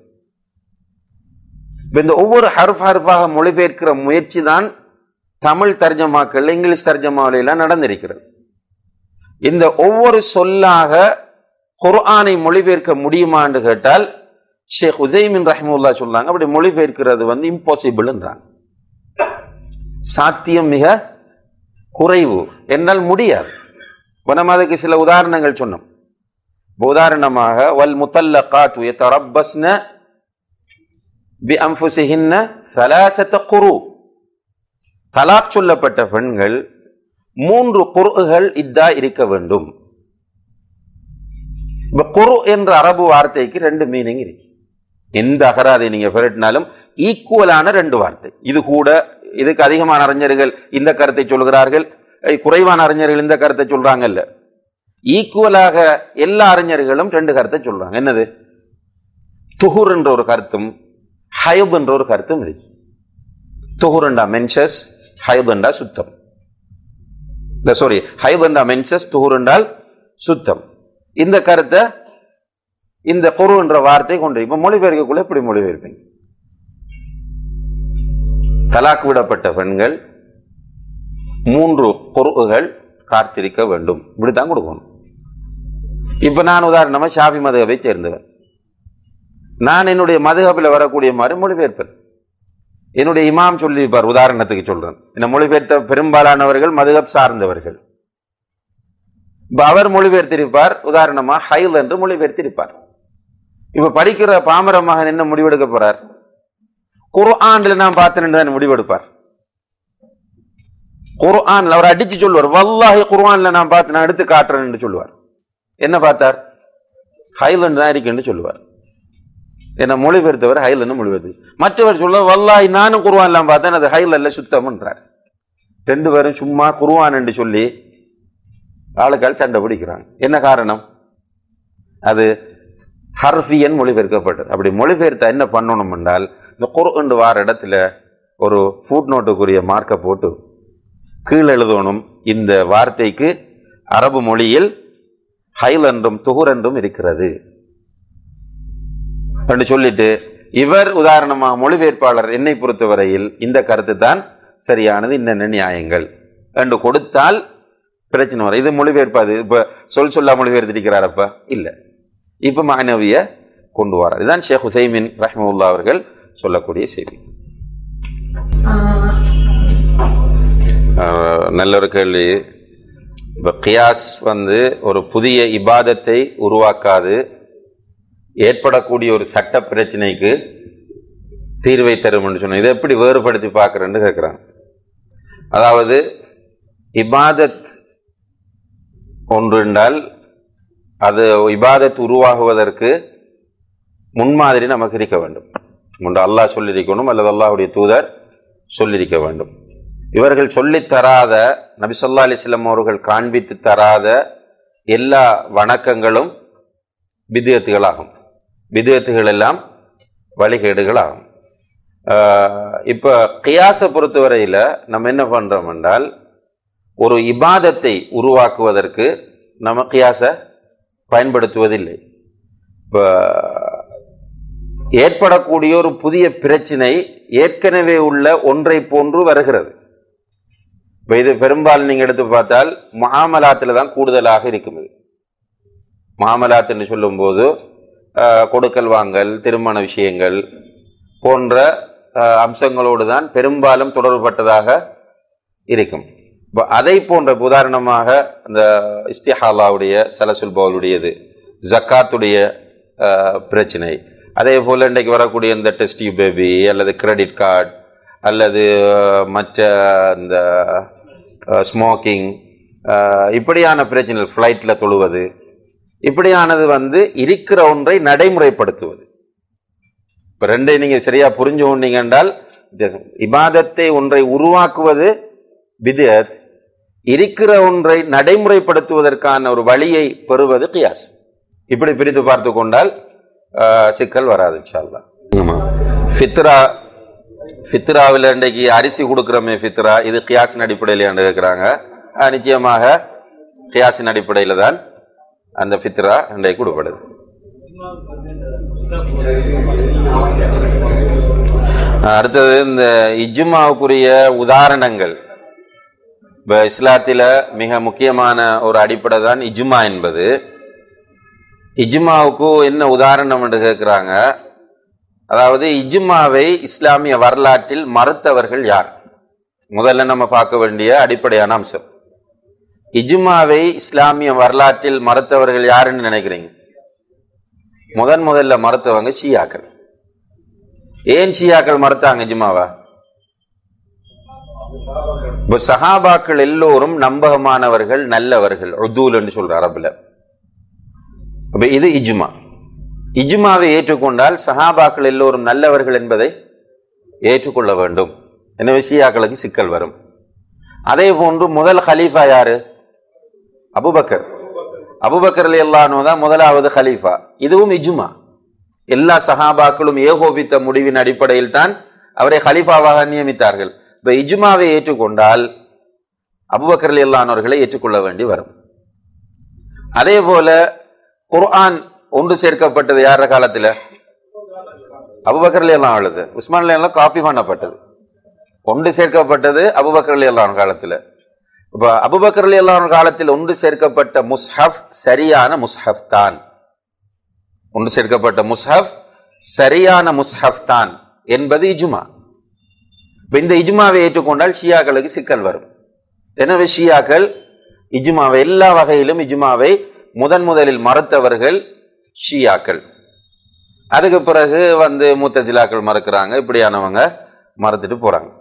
இந்த ஒவ்வொரு ஹர்ஃப் ஹர்ஃபாக மொழிபெயர்க்கிற முயற்சி தான் தமிழ் தர்ஜமாக்கள், இங்கிலீஷ் தர்ஜமாவிலாம் நடந்திருக்கிறது. இந்த ஒவ்வொரு சொல்லாக குர்ஆனை மொழிபெயர்க்க முடியுமா என்று கேட்டால் ஷேக் உஸைமின் ரஹ்மத்துல்லாஹி சொல்றாங்க, அப்படி மொழிபெயர்க்கிறது வந்து இம்பாசிபிள்ன்றாங்க. சாத்தியம் மிக குறைவு, என்னால் முடியாது. நம்ம அதுக்கு சில உதாரணங்கள் சொன்னோம். உதாரணமாக வல் முத்தல்லகாத்து யதரப்பஸ்ன பிஅன்ஃபுஸிஹின்ன ஸலாஸத குரு, தலாக் சொல்லப்பட்ட பெண்கள் மூன்று குர்ஆகள் இத்தா இருக்க வேண்டும். குரு என்ற அரபு வார்த்தைக்கு ரெண்டு மீனிங் இருக்கு. எந்த அகராதை நீங்க பெறட்டினாலும் ஈக்குவலான ரெண்டு வார்த்தை. இது கூட இதுக்கு அதிகமான அறிஞர்கள் இந்த கருத்தை சொல்கிறார்கள், குறைவான அறிஞர்கள் இந்த கருத்தை சொல்றாங்கல்ல. ஈக்குவலாக எல்லா அறிஞர்களும் ரெண்டு கருத்தை சொல்றாங்க. என்னது? துஹுர் என்ற ஒரு கருத்தும் ஹயத் என்ற ஒரு கருத்தும் இருக்கு. துஹுர் என்றா மென்சஸ், ஹயத் என்றா சுத்தம். சாரி, ஹயத் என்றா மென்சஸ், துஹுர் என்றால் சுத்தம். இந்த கருத்தை இந்த குரு என்ற வார்த்தை கொண்டு இப்ப மொழிபெயர்க்கக்குள்ள எப்படி மொழிபெயர்ப்பீங்க? தலாக் விடப்பட்ட பெண்கள் மூன்று குர்ஆன்கள் காத்திருக்க வேண்டும், இப்படித்தான் கொடுக்கணும். இப்ப நான் உதாரணமா ஷாஃபி மதுஹபை சேர்ந்தவன். நான் என்னுடைய மதுஹபில் வரக்கூடிய மாதிரி மொழிபெயர்ப்பேன். என்னுடைய இமாம் சொல்லியிருப்பார், உதாரணத்துக்கு சொல்றேன். இந்த மொழிபெயர்த்த பெரும்பாலானவர்கள் மதுஹப் சார்ந்தவர்கள். இப்ப அவர் மொழிபெயர்த்திருப்பார், உதாரணமா ஹைல் என்று மொழிபெயர்த்திருப்பார். இப்ப படிக்கிற பாமர மகன் என்ன முடிவெடுக்க போறார்? குர்ஆன்ல நான் பார்த்தேன் முடிவெடுப்பார். குர்ஆன்ல அவர் அடிச்சு சொல்லுவார், வல்லாஹி குர்ஆன்ல நான் பார்த்து நான் எடுத்து காட்டுறேன்னு சொல்லுவார். என்ன பார்த்தார்? ஹைலண்ட் தான் இருக்குன்னு சொல்லுவார். என்ன மொழிபெயர்த்தவர் ஹைலன்னு மொழிபெயர்த்து, மற்றவர் சொல்ல வல்லாஹி நானும் குர்ஆன்லாம் பார்த்தேன், அது ஹைல் அல்ல சுத்தம்ன்றார். ரெண்டு பேரும் சும்மா குர்ஆன் என்று சொல்லி ஆளுக்கால் சண்டை பிடிக்கிறாங்க. என்ன காரணம்? அது ஹர்ஃபியன் மொழிபெயர்க்கப்பட்டது. அப்படி மொழிபெயர்த்தா என்ன பண்ணணும் என்றால், இந்த குர்ஆன் வார இடத்துல ஒரு ஃபுட் நோட்டுக்குரிய மார்க்கை போட்டு கீழ் எழுதணும், இந்த வார்த்தைக்கு அரபு மொழியில் ஹைல் என்றும் துஹுர் என்றும் இருக்கிறது என்று சொல்லிட்டு, இவர் உதாரணமாக மொழிபெயர்ப்பாளர் என்னை பொறுத்தவரையில் இந்த கருத்து தான் சரியானது, இன்னென்ன நியாயங்கள் என்று கொடுத்தால் பிரச்சனை வரும். இது மொழிபெயர்ப்பாது இப்ப சொல் சொல்லா மொழிபெயர்த்திருக்கிறாரப்ப இல்ல, இப்ப மாணவிய கொண்டு வரார். இதுதான் ஷேக் உசைமின் ரஹ்மத்துல்லாஹி அவர்கள் சொல்லக்கூடிய செய்தி. நல்ல ஒரு கேள்வி. இப்போ கியாஸ் வந்து ஒரு புதிய இபாதத்தை உருவாக்காது, ஏற்படக்கூடிய ஒரு சட்ட பிரச்சனைக்கு தீர்வை தரும் என்று சொன்ன, இதை எப்படி வேறுபடுத்தி பார்க்குறேன்னு கேட்குறாங்க. அதாவது இபாதத் ஒன்று என்றால் அது இபாதத் உருவாகுவதற்கு முன்மாதிரி நமக்கு இருக்க வேண்டும். ஒன்று அல்லாஹ் சொல்லியிருக்கணும் அல்லது அல்லாஹ்வுடைய தூதர் சொல்லியிருக்க வேண்டும். இவர்கள் சொல்லித் தராத, நபி ஸல்லல்லாஹு அலைஹி வஸல்லம் அவர்கள் காண்பித்து தராத எல்லா வணக்கங்களும் பித்அத்துகளாகும். பித்அத்துகள் எல்லாம் வழிகேடுகளாகும். இப்போ கியாஸை பொறுத்தவரையில் நம்ம என்ன பண்ணுறோம் என்றால், ஒரு இபாதத்தை உருவாக்குவதற்கு நம்ம கியாஸை பயன்படுத்துவதில்லை. இப்போ ஏற்படக்கூடிய ஒரு புதிய பிரச்சினை ஏற்கனவே உள்ள ஒன்றை போன்று வருகிறது. இப்போ இது பெரும்பாலும் நீங்கள் எடுத்து பார்த்தால் முஆமலாத்தில் தான் கூடுதலாக இருக்கும். இது முஆமலாத் என்று சொல்லும்போது கொடுக்கல் வாங்கல், திருமண விஷயங்கள் போன்ற அம்சங்களோடு தான் பெரும்பாலும் தொடர்பட்டதாக இருக்கும். இப்போ அதை போன்ற உதாரணமாக இந்த இஸ்திஹாலாவுடைய சலசுல் பவுலுடையது, ஜக்காத்துடைய பிரச்சனை, அதே போல் இன்றைக்கு வரக்கூடிய இந்த டெஸ்ட் டியூப் பேபி அல்லது கிரெடிட் கார்டு அல்லது மற்ற இந்த ஸ்மோக்கிங், இப்படியான பிரச்சனைகள், ஃப்ளைட்டில் தொழுவது, இப்படியானது வந்து இருக்கிற ஒன்றை நடைமுறைப்படுத்துவது. இப்போ ரெண்டை நீங்கள் சரியாக புரிஞ்சு கொண்டீங்க என்றால், இபாதத்தை ஒன்றை உருவாக்குவது பித்அத், இருக்கிற ஒன்றை நடைமுறைப்படுத்துவதற்கான ஒரு வழியை பெறுவது கியாஸ். இப்படி பிரித்து பார்த்து கொண்டால் சிக்கல் வராது இன்ஷா அல்லாஹ். ஆமாம், ஃபித்ரா ஃபித்ராவில் இன்றைக்கு அரிசி கொடுக்குறோமே ஃபித்ரா, இது கியாஸின் அடிப்படையில் என்று கேட்குறாங்க. நிச்சயமாக கியாஸின் அடிப்படையில் தான் அந்த ஃபித்ரா இன்றைக்கு கொடுக்கப்படுது. அடுத்தது இந்த இஜ்மாவுக்குரிய உதாரணங்கள். இப்போ இஸ்லாத்தில் மிக முக்கியமான ஒரு அடிப்படை தான் இஜ்மா என்பது. இஜ்மாவுக்கு என்ன உதாரணம் என்று கேட்குறாங்க. அதாவது இஜ்மாவை இஸ்லாமிய வரலாற்றில் மறுத்தவர்கள் யார்? முதல்ல நம்ம பார்க்க வேண்டிய அடிப்படையான அம்சம், இஜ்மாவை இஸ்லாமிய வரலாற்றில் மறுத்தவர்கள் யாருன்னு நினைக்கிறீங்க? முதன் முதல்ல மறுத்தவங்க ஷியாக்கள். ஏன் ஷியாக்கள் மறுத்தாங்க இஜ்மாவா? இப்போ சஹாபாக்கள் எல்லோரும் நம்பகமானவர்கள், நல்லவர்கள், உதூல் என்று சொல்ற அரபுல. அப்ப இது இஜ்மா. இஜ்மாவை ஏற்றுக்கொண்டால் சஹாபாக்கள் எல்லோரும் நல்லவர்கள் என்பதை ஏற்றுக்கொள்ள வேண்டும். எனவே ஷியாக்களுக்கு சிக்கல் வரும். அதே போன்று முதல் ஹலீஃபா யாரு? அபூபக்கர். அபூபக்கர் ரலியல்லாஹு அன்ஹு தான் முதலாவது ஹலீஃபா. இதுவும் இஜ்மா. எல்லா சஹாபாக்களும் ஏகோபித்த முடிவின் அடிப்படையில் தான் அவரை ஹலீஃபாவாக நியமித்தார்கள். இப்ப இஜ்மாவை ஏற்றுக்கொண்டால் அபூபக்கர் ரலியல்லாஹு அன்ஹு அவர்களை ஏற்றுக்கொள்ள வேண்டி வரும். அதே போல குர்ஆன் ஒன்று சேர்க்கப்பட்டது யார காலத்தில்? அபூபக்கர் ரலியல்லாஹு அன்ஹு. உஸ்மான் ரலியல்லாஹு காப்பி பண்ணப்பட்டது. ஒன்று சேர்க்கப்பட்டது அபூபக்கர் ரலியல்லாஹு அன்ஹு காலத்தில். இப்போ அபூபக்கர் ரலியல்லாஹு அன்ஹு காலத்தில் ஒன்று சேர்க்கப்பட்ட முஸ்ஹப் சரியான முஸ்ஹப் தான். ஒன்று சேர்க்கப்பட்ட முஸ்ஹப் சரியான முஸ்ஹப் தான் என்பது இஜ்மா. இந்த இஜ்மாவை ஏற்றுக்கொண்டால் ஷியாக்களுக்கு சிக்கல் வரும். எனவே ஷியாக்கள் இஜ்மாவை எல்லா வகையிலும் இஜ்மாவை முதன் முதலில் மறுத்தவர்கள் ஷியாக்கள். அதுக்கு பிறகு வந்து முத்தசிலாக்கள் மறுக்கிறாங்க. இப்படியானவங்க மறுத்துட்டு போறாங்க.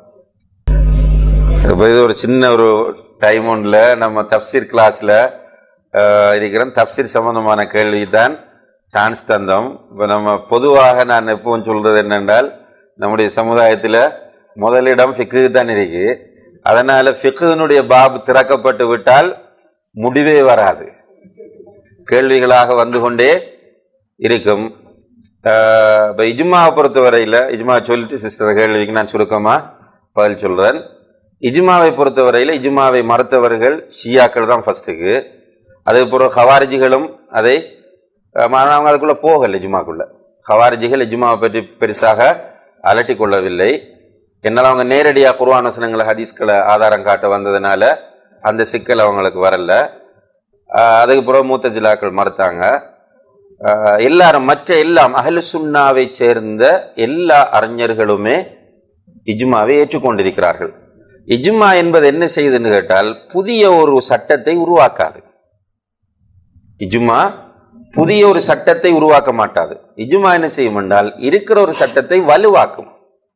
இப்போ இது ஒரு சின்ன ஒரு டைம் ஒன்றில் நம்ம தப்சீர் கிளாஸ்ல இருக்கிற தப்சீர் சம்பந்தமான கேள்வி தான் சான்ஸ் தந்தோம். இப்போ நம்ம பொதுவாக நான் எப்பவும் சொல்றது என்னென்றால், நம்முடைய சமுதாயத்தில் முதலிடம் ஃபிக்கு தான் இருக்கு. அதனால ஃபிக்குனுடைய பாப் திறக்கப்பட்டு விட்டால் முடிவே வராது, கேள்விகளாக வந்து கொண்டே இருக்கும். இப்போ இஜ்மாவை பொறுத்தவரையில், இஜ்மா சொல்லிட்டு சிஸ்டர் கேள்விக்கு நான் சுருக்கமாக பதில் சொல்கிறேன். இஜ்மாவை பொறுத்தவரையில் இஜ்மாவை மறுத்தவர்கள் ஷியாக்கள் தான் ஃபர்ஸ்ட்டுக்கு. அதுக்கப்புறம் ஹவாரிஜிகளும் அதை அவங்க அதுக்குள்ளே போகல. இஜ்மாக்குள்ள ஹவாரிஜிகள் இஜ்மாவை பற்றி பெருசாக அலட்டி கொள்ளவில்லை. என்னால் அவங்க நேரடியாக குர்ஆன் வசனங்களை ஹதீஸ்களை ஆதாரம் காட்ட வந்ததுனால அந்த சிக்கல் அவங்களுக்கு வரல. அதுக்கப்புறம் முத்தசிலாக்கள் மறுத்தாங்க. எல்லாரும் மற்ற எல்லாம் அஹ்லு சுன்னாவை சேர்ந்த எல்லா அறிஞர்களுமே இஜ்மாவை ஏற்றுக்கொண்டிருக்கிறார்கள். இஜ்மா என்பது என்ன செய்யுதுன்னு கேட்டால், புதிய ஒரு சட்டத்தை உருவாக்காது. இஜ்மா புதிய ஒரு சட்டத்தை உருவாக்க மாட்டாது. இஜ்மா என்ன செய்யும் என்றால், இருக்கிற ஒரு சட்டத்தை வலுவாக்கும்.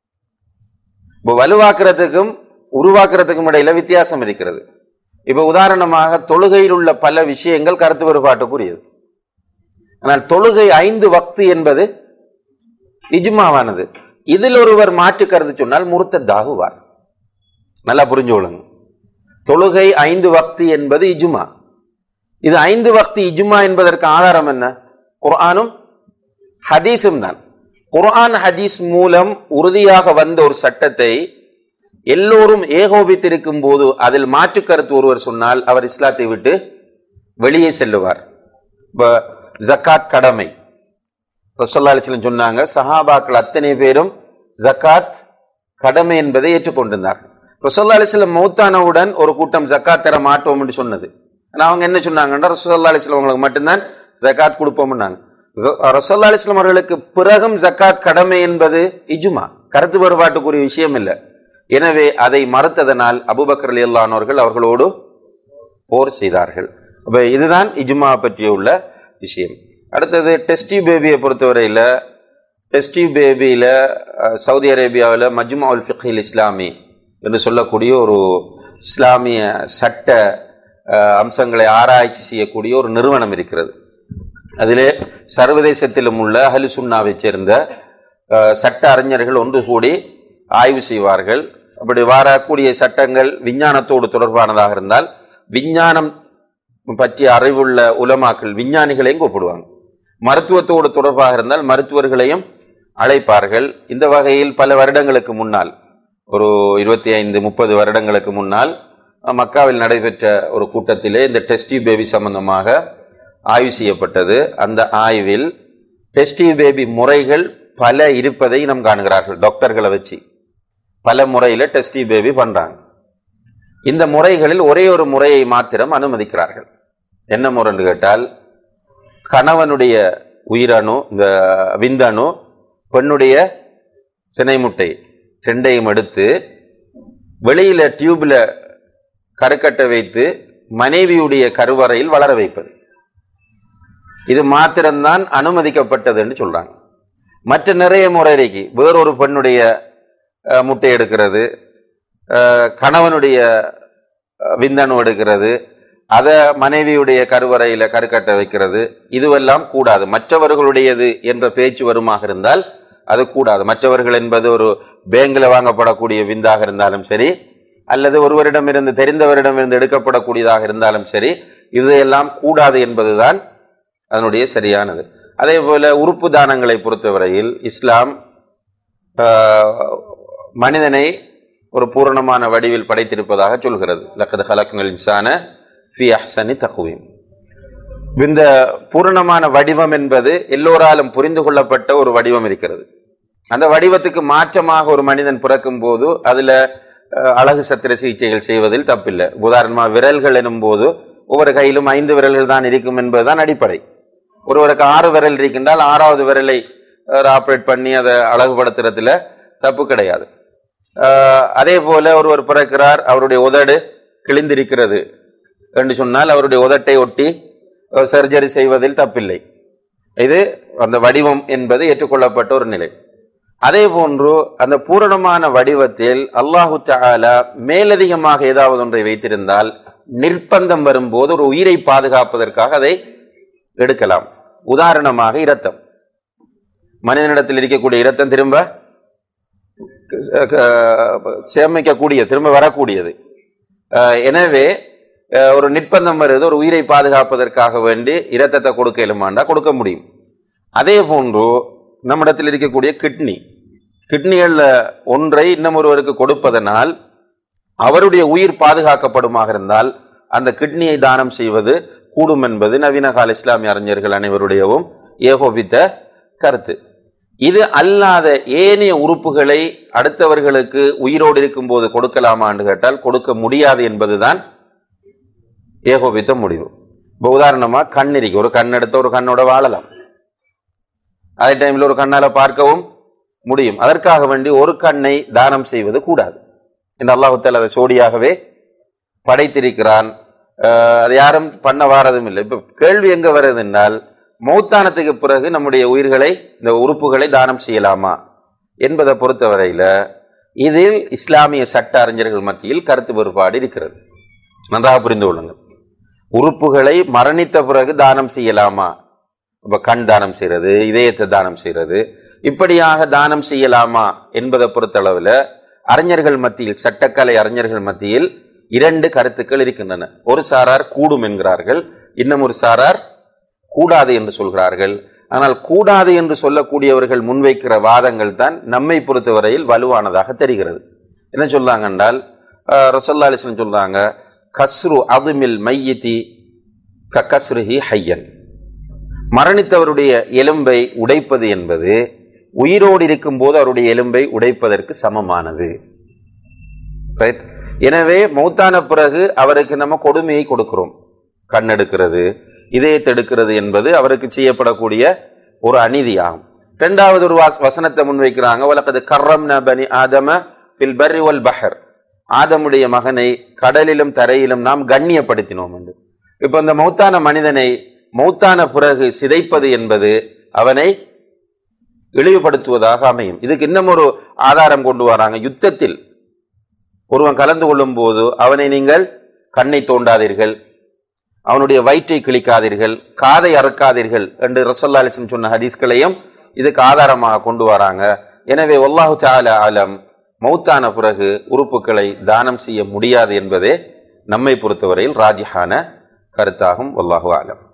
இப்போ வலுவாக்குறதுக்கும் உருவாக்குறதுக்கும் இடையில வித்தியாசம் இருக்கிறது. இப்ப உதாரணமாக தொழுகையில் உள்ள பல விஷயங்கள் கருத்து வேறுபாட்டுக்குரியது. ஆனால் தொழுகை ஐந்து வக்து என்பது இஜ்மாவானது. இதில் ஒருவர் மாற்று கருத்து சொன்னால் முர்த்ததாகுவார். நல்லா புரிஞ்சு கொள்ளுங்க. தொழுகை ஐந்து வக்து என்பது இஜ்மா. இது ஐந்து வக்து இஜ்மா என்பதற்கு ஆதாரம் என்ன? குர்ஆனும் ஹதீஸும் தான். குர்ஆன் ஹதீஸ் மூலம் உறுதியாக வந்த ஒரு சட்டத்தை எல்லோரும் ஏகோபித்திருக்கும் போது அதில் மாற்று கருத்து ஒருவர் சொன்னால் அவர் இஸ்லாத்தை விட்டு வெளியே செல்லுவார். ஜக்காத் கடமை ரசூலுல்லாஹி அலைஹி வஸல்லம் சொன்னாங்க. சஹாபாக்கள் அத்தனை பேரும் ஜக்காத் கடமை என்பதை ஏற்றுக்கொண்டிருந்தார்கள். ரசூலுல்லாஹி அலைஹி வஸல்லம் மௌத்தானவுடன் ஒரு கூட்டம் ஜக்காத் தர மாட்டோம் என்று சொன்னது. ஆனால் அவங்க என்ன சொன்னாங்கன்னா, ரசூலுல்லாஹி அலைஹி வஸல்லம் அவங்களுக்கு மட்டும்தான் ஜக்காத் கொடுப்போம்னாங்க. ரசூலுல்லாஹி அலைஹி வஸல்லம் அவர்களுக்கு பிறகும் ஜக்காத் கடமை என்பது இஜ்மா, கருத்து வேறுபாட்டுக்குரிய விஷயம் இல்லை. எனவே அதை மறுத்ததனால் அபூபக்கர் ரலியல்லாஹு அன்ஹு அவர்கள் அவர்களோடு போர் செய்தார்கள். அப்ப இதுதான் இஜ்மா பற்றிய உள்ள விஷயம். அடுத்தது டெஸ்டி பேபியை பொறுத்தவரையில், டெஸ்டி பேபியில சவுதி அரேபியாவில் மஜ்மஉல் ஃபிக்ஹில் இஸ்லாமி என்று சொல்லக்கூடிய ஒரு இஸ்லாமிய சட்ட அம்சங்களை ஆராய்ச்சி செய்யக்கூடிய ஒரு நிறுவனம் இருக்கிறது. அதிலே சர்வதேசத்திலும் உள்ள அஹ்லு சுன்னாவை சேர்ந்த சட்ட அறிஞர்கள் ஒன்று கூடி ஆய்வு செய்வார்கள். அப்படி வரக்கூடிய சட்டங்கள் விஞ்ஞானத்தோடு தொடர்பானதாக இருந்தால் விஞ்ஞானம் பற்றிய அறிவுள்ள உலமாக்கள் விஞ்ஞானிகளையும் கூப்பிடுவாங்க. மருத்துவத்தோடு தொடர்பாக இருந்தால் மருத்துவர்களையும் அழைப்பார்கள். இந்த வகையில் பல வருடங்களுக்கு முன்னால், ஒரு இருபத்தி ஐந்து முப்பது வருடங்களுக்கு முன்னால் மக்காவில் நடைபெற்ற ஒரு கூட்டத்திலே இந்த டெஸ்டி பேபி சம்பந்தமாக ஆய்வு செய்யப்பட்டது. அந்த ஆய்வில் டெஸ்டி பேபி முறைகள் பல இருப்பதை நாம் காணுகிறார்கள். டாக்டர்களை வச்சு பல முறையில் டெஸ்டி பேபி பண்றாங்க. இந்த முறைகளில் ஒரே ஒரு முறையை மாத்திரம் அனுமதிக்கிறார்கள். என்ன முறைன்னு கேட்டால், கணவனுடைய உயிரணு, இந்த விந்தணு, பெண்ணுடைய சினை முட்டை ரெண்டையும் எடுத்து வெளியில டியூப்ல கருக்கட்டை வைத்து மனைவியுடைய கருவறையில் வளர வைப்பது. இது மாத்திரம்தான் அனுமதிக்கப்பட்டது என்று சொல்றாங்க. மற்ற நிறைய முறை இருக்கு. வேறொரு பெண்ணுடைய முட்டை எடுக்கிறது, கணவனுடைய விந்தணு எடுக்கிறது, அதை மனைவியுடைய கருவறையில கருக்கட்டை வைக்கிறது, இதுவெல்லாம் கூடாது. மற்றவர்களுடையது என்ற பேச்சு வருமாக இருந்தால் அது கூடாது. மற்றவர்கள் என்பது ஒரு பேங்கில் வாங்கப்படக்கூடிய விந்தாக இருந்தாலும் சரி, அல்லது ஒருவரிடமிருந்து தெரிந்தவரிடமிருந்து எடுக்கப்படக்கூடியதாக இருந்தாலும் சரி, இதையெல்லாம் கூடாது என்பதுதான் அதனுடைய சரியானது. அதே போல உறுப்பு தானங்களை பொறுத்தவரையில் இஸ்லாம் மனிதனை ஒரு பூரணமான வடிவில் படைத்திருப்பதாக சொல்கிறது. லக்கத் ஹலக்னல் இன்சான ஃபீ அஹ்ஸனி தக்வீம். இந்த பூரணமான வடிவம் என்பது எல்லோராலும் புரிந்து கொள்ளப்பட்ட ஒரு வடிவம் இருக்கிறது. அந்த வடிவத்துக்கு மாற்றமாக ஒரு மனிதன் பிறக்கும் போது அதுல அழகு சத்திர சிகிச்சைகள் செய்வதில் தப்பில்லை. உதாரணமா விரல்கள் எனும் போது ஒவ்வொரு கையிலும் ஐந்து விரல்கள் தான் இருக்கும் என்பதுதான் அடிப்படை. ஒருவருக்கு ஆறு விரல் இருக்கின்றால் ஆறாவது விரலை ஆப்ரேட் பண்ணி அதை அழகுபடுத்துறதுல தப்பு கிடையாது. அதே போல ஒருவர் பிறக்கிறார், அவருடைய உதடு கிழிந்திருக்கிறது என்று சொன்னால் அவருடைய உதட்டை ஒட்டி சர்ஜரி செய்வதில் தப்பில்லை. இது அந்த வடிவம் என்பது ஏற்றுக்கொள்ளப்பட்ட ஒரு நிலை. அதே போன்று அந்த பூரணமான வடிவத்தில் அல்லாஹு தஆலா மேலதிகமாக ஏதாவது ஒன்றை வைத்திருந்தால் நிர்பந்தம் வரும்போது ஒரு உயிரை பாதுகாப்பதற்காக அதை எடுக்கலாம். உதாரணமாக இரத்தம். மனிதனிடத்தில் இருக்கக்கூடிய இரத்தம் திரும்ப சேமிக்கக்கூடிய, திரும்ப வரக்கூடியது. எனவே ஒரு நிர்பந்தம் வருது, ஒரு உயிரை பாதுகாப்பதற்காக வேண்டி இரத்தத்தை கொடுக்க இயலுமாண்டா கொடுக்க முடியும். அதே போன்று நம்மிடத்தில் இருக்கக்கூடிய கிட்னி, கிட்னிகள்ல ஒன்றை இன்னும் ஒருவருக்கு கொடுப்பதனால் அவருடைய உயிர் பாதுகாக்கப்படுமாக இருந்தால் அந்த கிட்னியை தானம் செய்வது கூடும் என்பது நவீன கால இஸ்லாமிய அறிஞர்கள் அனைவருடையவும் ஏகோபித்த கருத்து. இது அல்லாத ஏனைய உறுப்புகளை அடுத்தவர்களுக்கு உயிரோடு இருக்கும் போது கொடுக்கலாமா என்று கேட்டால் கொடுக்க முடியாது என்பதுதான் ஏகோபித்த முடிவு. இப்போ உதாரணமா கண் இருக்கு, ஒரு கண் எடுத்த ஒரு கண்ணோட வாழலாம், அதே டைம்ல ஒரு கண்ணால பார்க்கவும் முடியும். அதற்காக வேண்டி ஒரு கண்ணை தானம் செய்வது கூடாது என்று அல்லாஹ் தஆலா அதை சோடியாகவே படைத்திருக்கிறான். அது யாரும் பண்ண வாரதும் இல்லை. இப்ப கேள்வி எங்க வருது என்றால், மௌத்தானத்துக்கு பிறகு நம்முடைய உயிர்களை, இந்த உறுப்புகளை தானம் செய்யலாமா என்பதை பொறுத்தவரையில இதில் இஸ்லாமிய சட்ட அறிஞர்கள் மத்தியில் கருத்து வேறுபாடு இருக்கிறது. நன்றாக புரிந்து கொள்ளுங்கள். உறுப்புகளை மரணித்த பிறகு தானம் செய்யலாமா? இப்ப கண் தானம் செய்யறது, இதயத்தை தானம் செய்யறது, இப்படியாக தானம் செய்யலாமா என்பதை பொறுத்தளவுல அறிஞர்கள் மத்தியில், சட்டக்கலை அறிஞர்கள் மத்தியில் இரண்டு கருத்துக்கள் இருக்கின்றன. ஒரு சாரார் கூடும் என்கிறார்கள், இன்னும் ஒரு சாரார் கூடாது என்று சொல்கிறார்கள். ஆனால் கூடாது என்று சொல்லக்கூடியவர்கள் முன்வைக்கிற வாதங்கள் தான் நம்மை பொறுத்தவரையில் வலுவானதாக தெரிகிறது. என்ன சொல்றாங்க என்றால், ரசூலுல்லாஹி அலைஹி வஸல்லம் சொல்றாங்க, கஸ்ரு அதுமில் மையிதி கஸ்ருஹி ஹய்யன். மரணித்தவருடைய எலும்பை உடைப்பது என்பது உயிரோடு இருக்கும் போது அவருடைய எலும்பை உடைப்பதற்கு சமமானது. ரைட்? எனவே மௌத்தான பிறகு அவருக்கு நம்ம கொடுமையை கொடுக்கிறோம். கண் எடுக்கிறது, இதயத்தை எடுக்கிறது என்பது அவருக்கு செய்யப்படக்கூடிய ஒரு அநீதியாகும். இரண்டாவது ஒரு வசனத்தை முன்வைக்கிறாங்க, வலகத் கர்ரம்னா பனி ஆதம ஃபில் பர்ரி வல் பஹர். ஆதமுடைய மகனை கடலிலும் தரையிலும் நாம் கண்ணியப்படுத்தினோம் என்று. இப்ப இந்த மௌத்தான மனிதனை மௌத்தான பிறகு சிதைப்பது என்பது அவனை இழிவுபடுத்துவதாக அமையும். இதுக்கு இன்னும் ஒரு ஆதாரம் கொண்டு வராங்க. யுத்தத்தில் ஒருவன் கலந்து கொள்ளும் போது அவனை நீங்கள் கண்ணை தோண்டாதீர்கள், அவனுடைய வயிற்றை கிழிக்காதீர்கள், காதை அறுக்காதீர்கள் என்று ரசூலுல்லாஹி அலைஹி வஸல்லம் சொன்ன ஹதீஸ்களையும் இதுக்கு ஆதாரமாக கொண்டு வராங்க. எனவே வல்லாஹு தஆலா அலம், மௌத்தான பிறகு உறுப்புகளை தானம் செய்ய முடியாது என்பதே நம்மை பொறுத்தவரையில் ராஜிஹான கருத்தாகும். வல்லாஹு அலம்.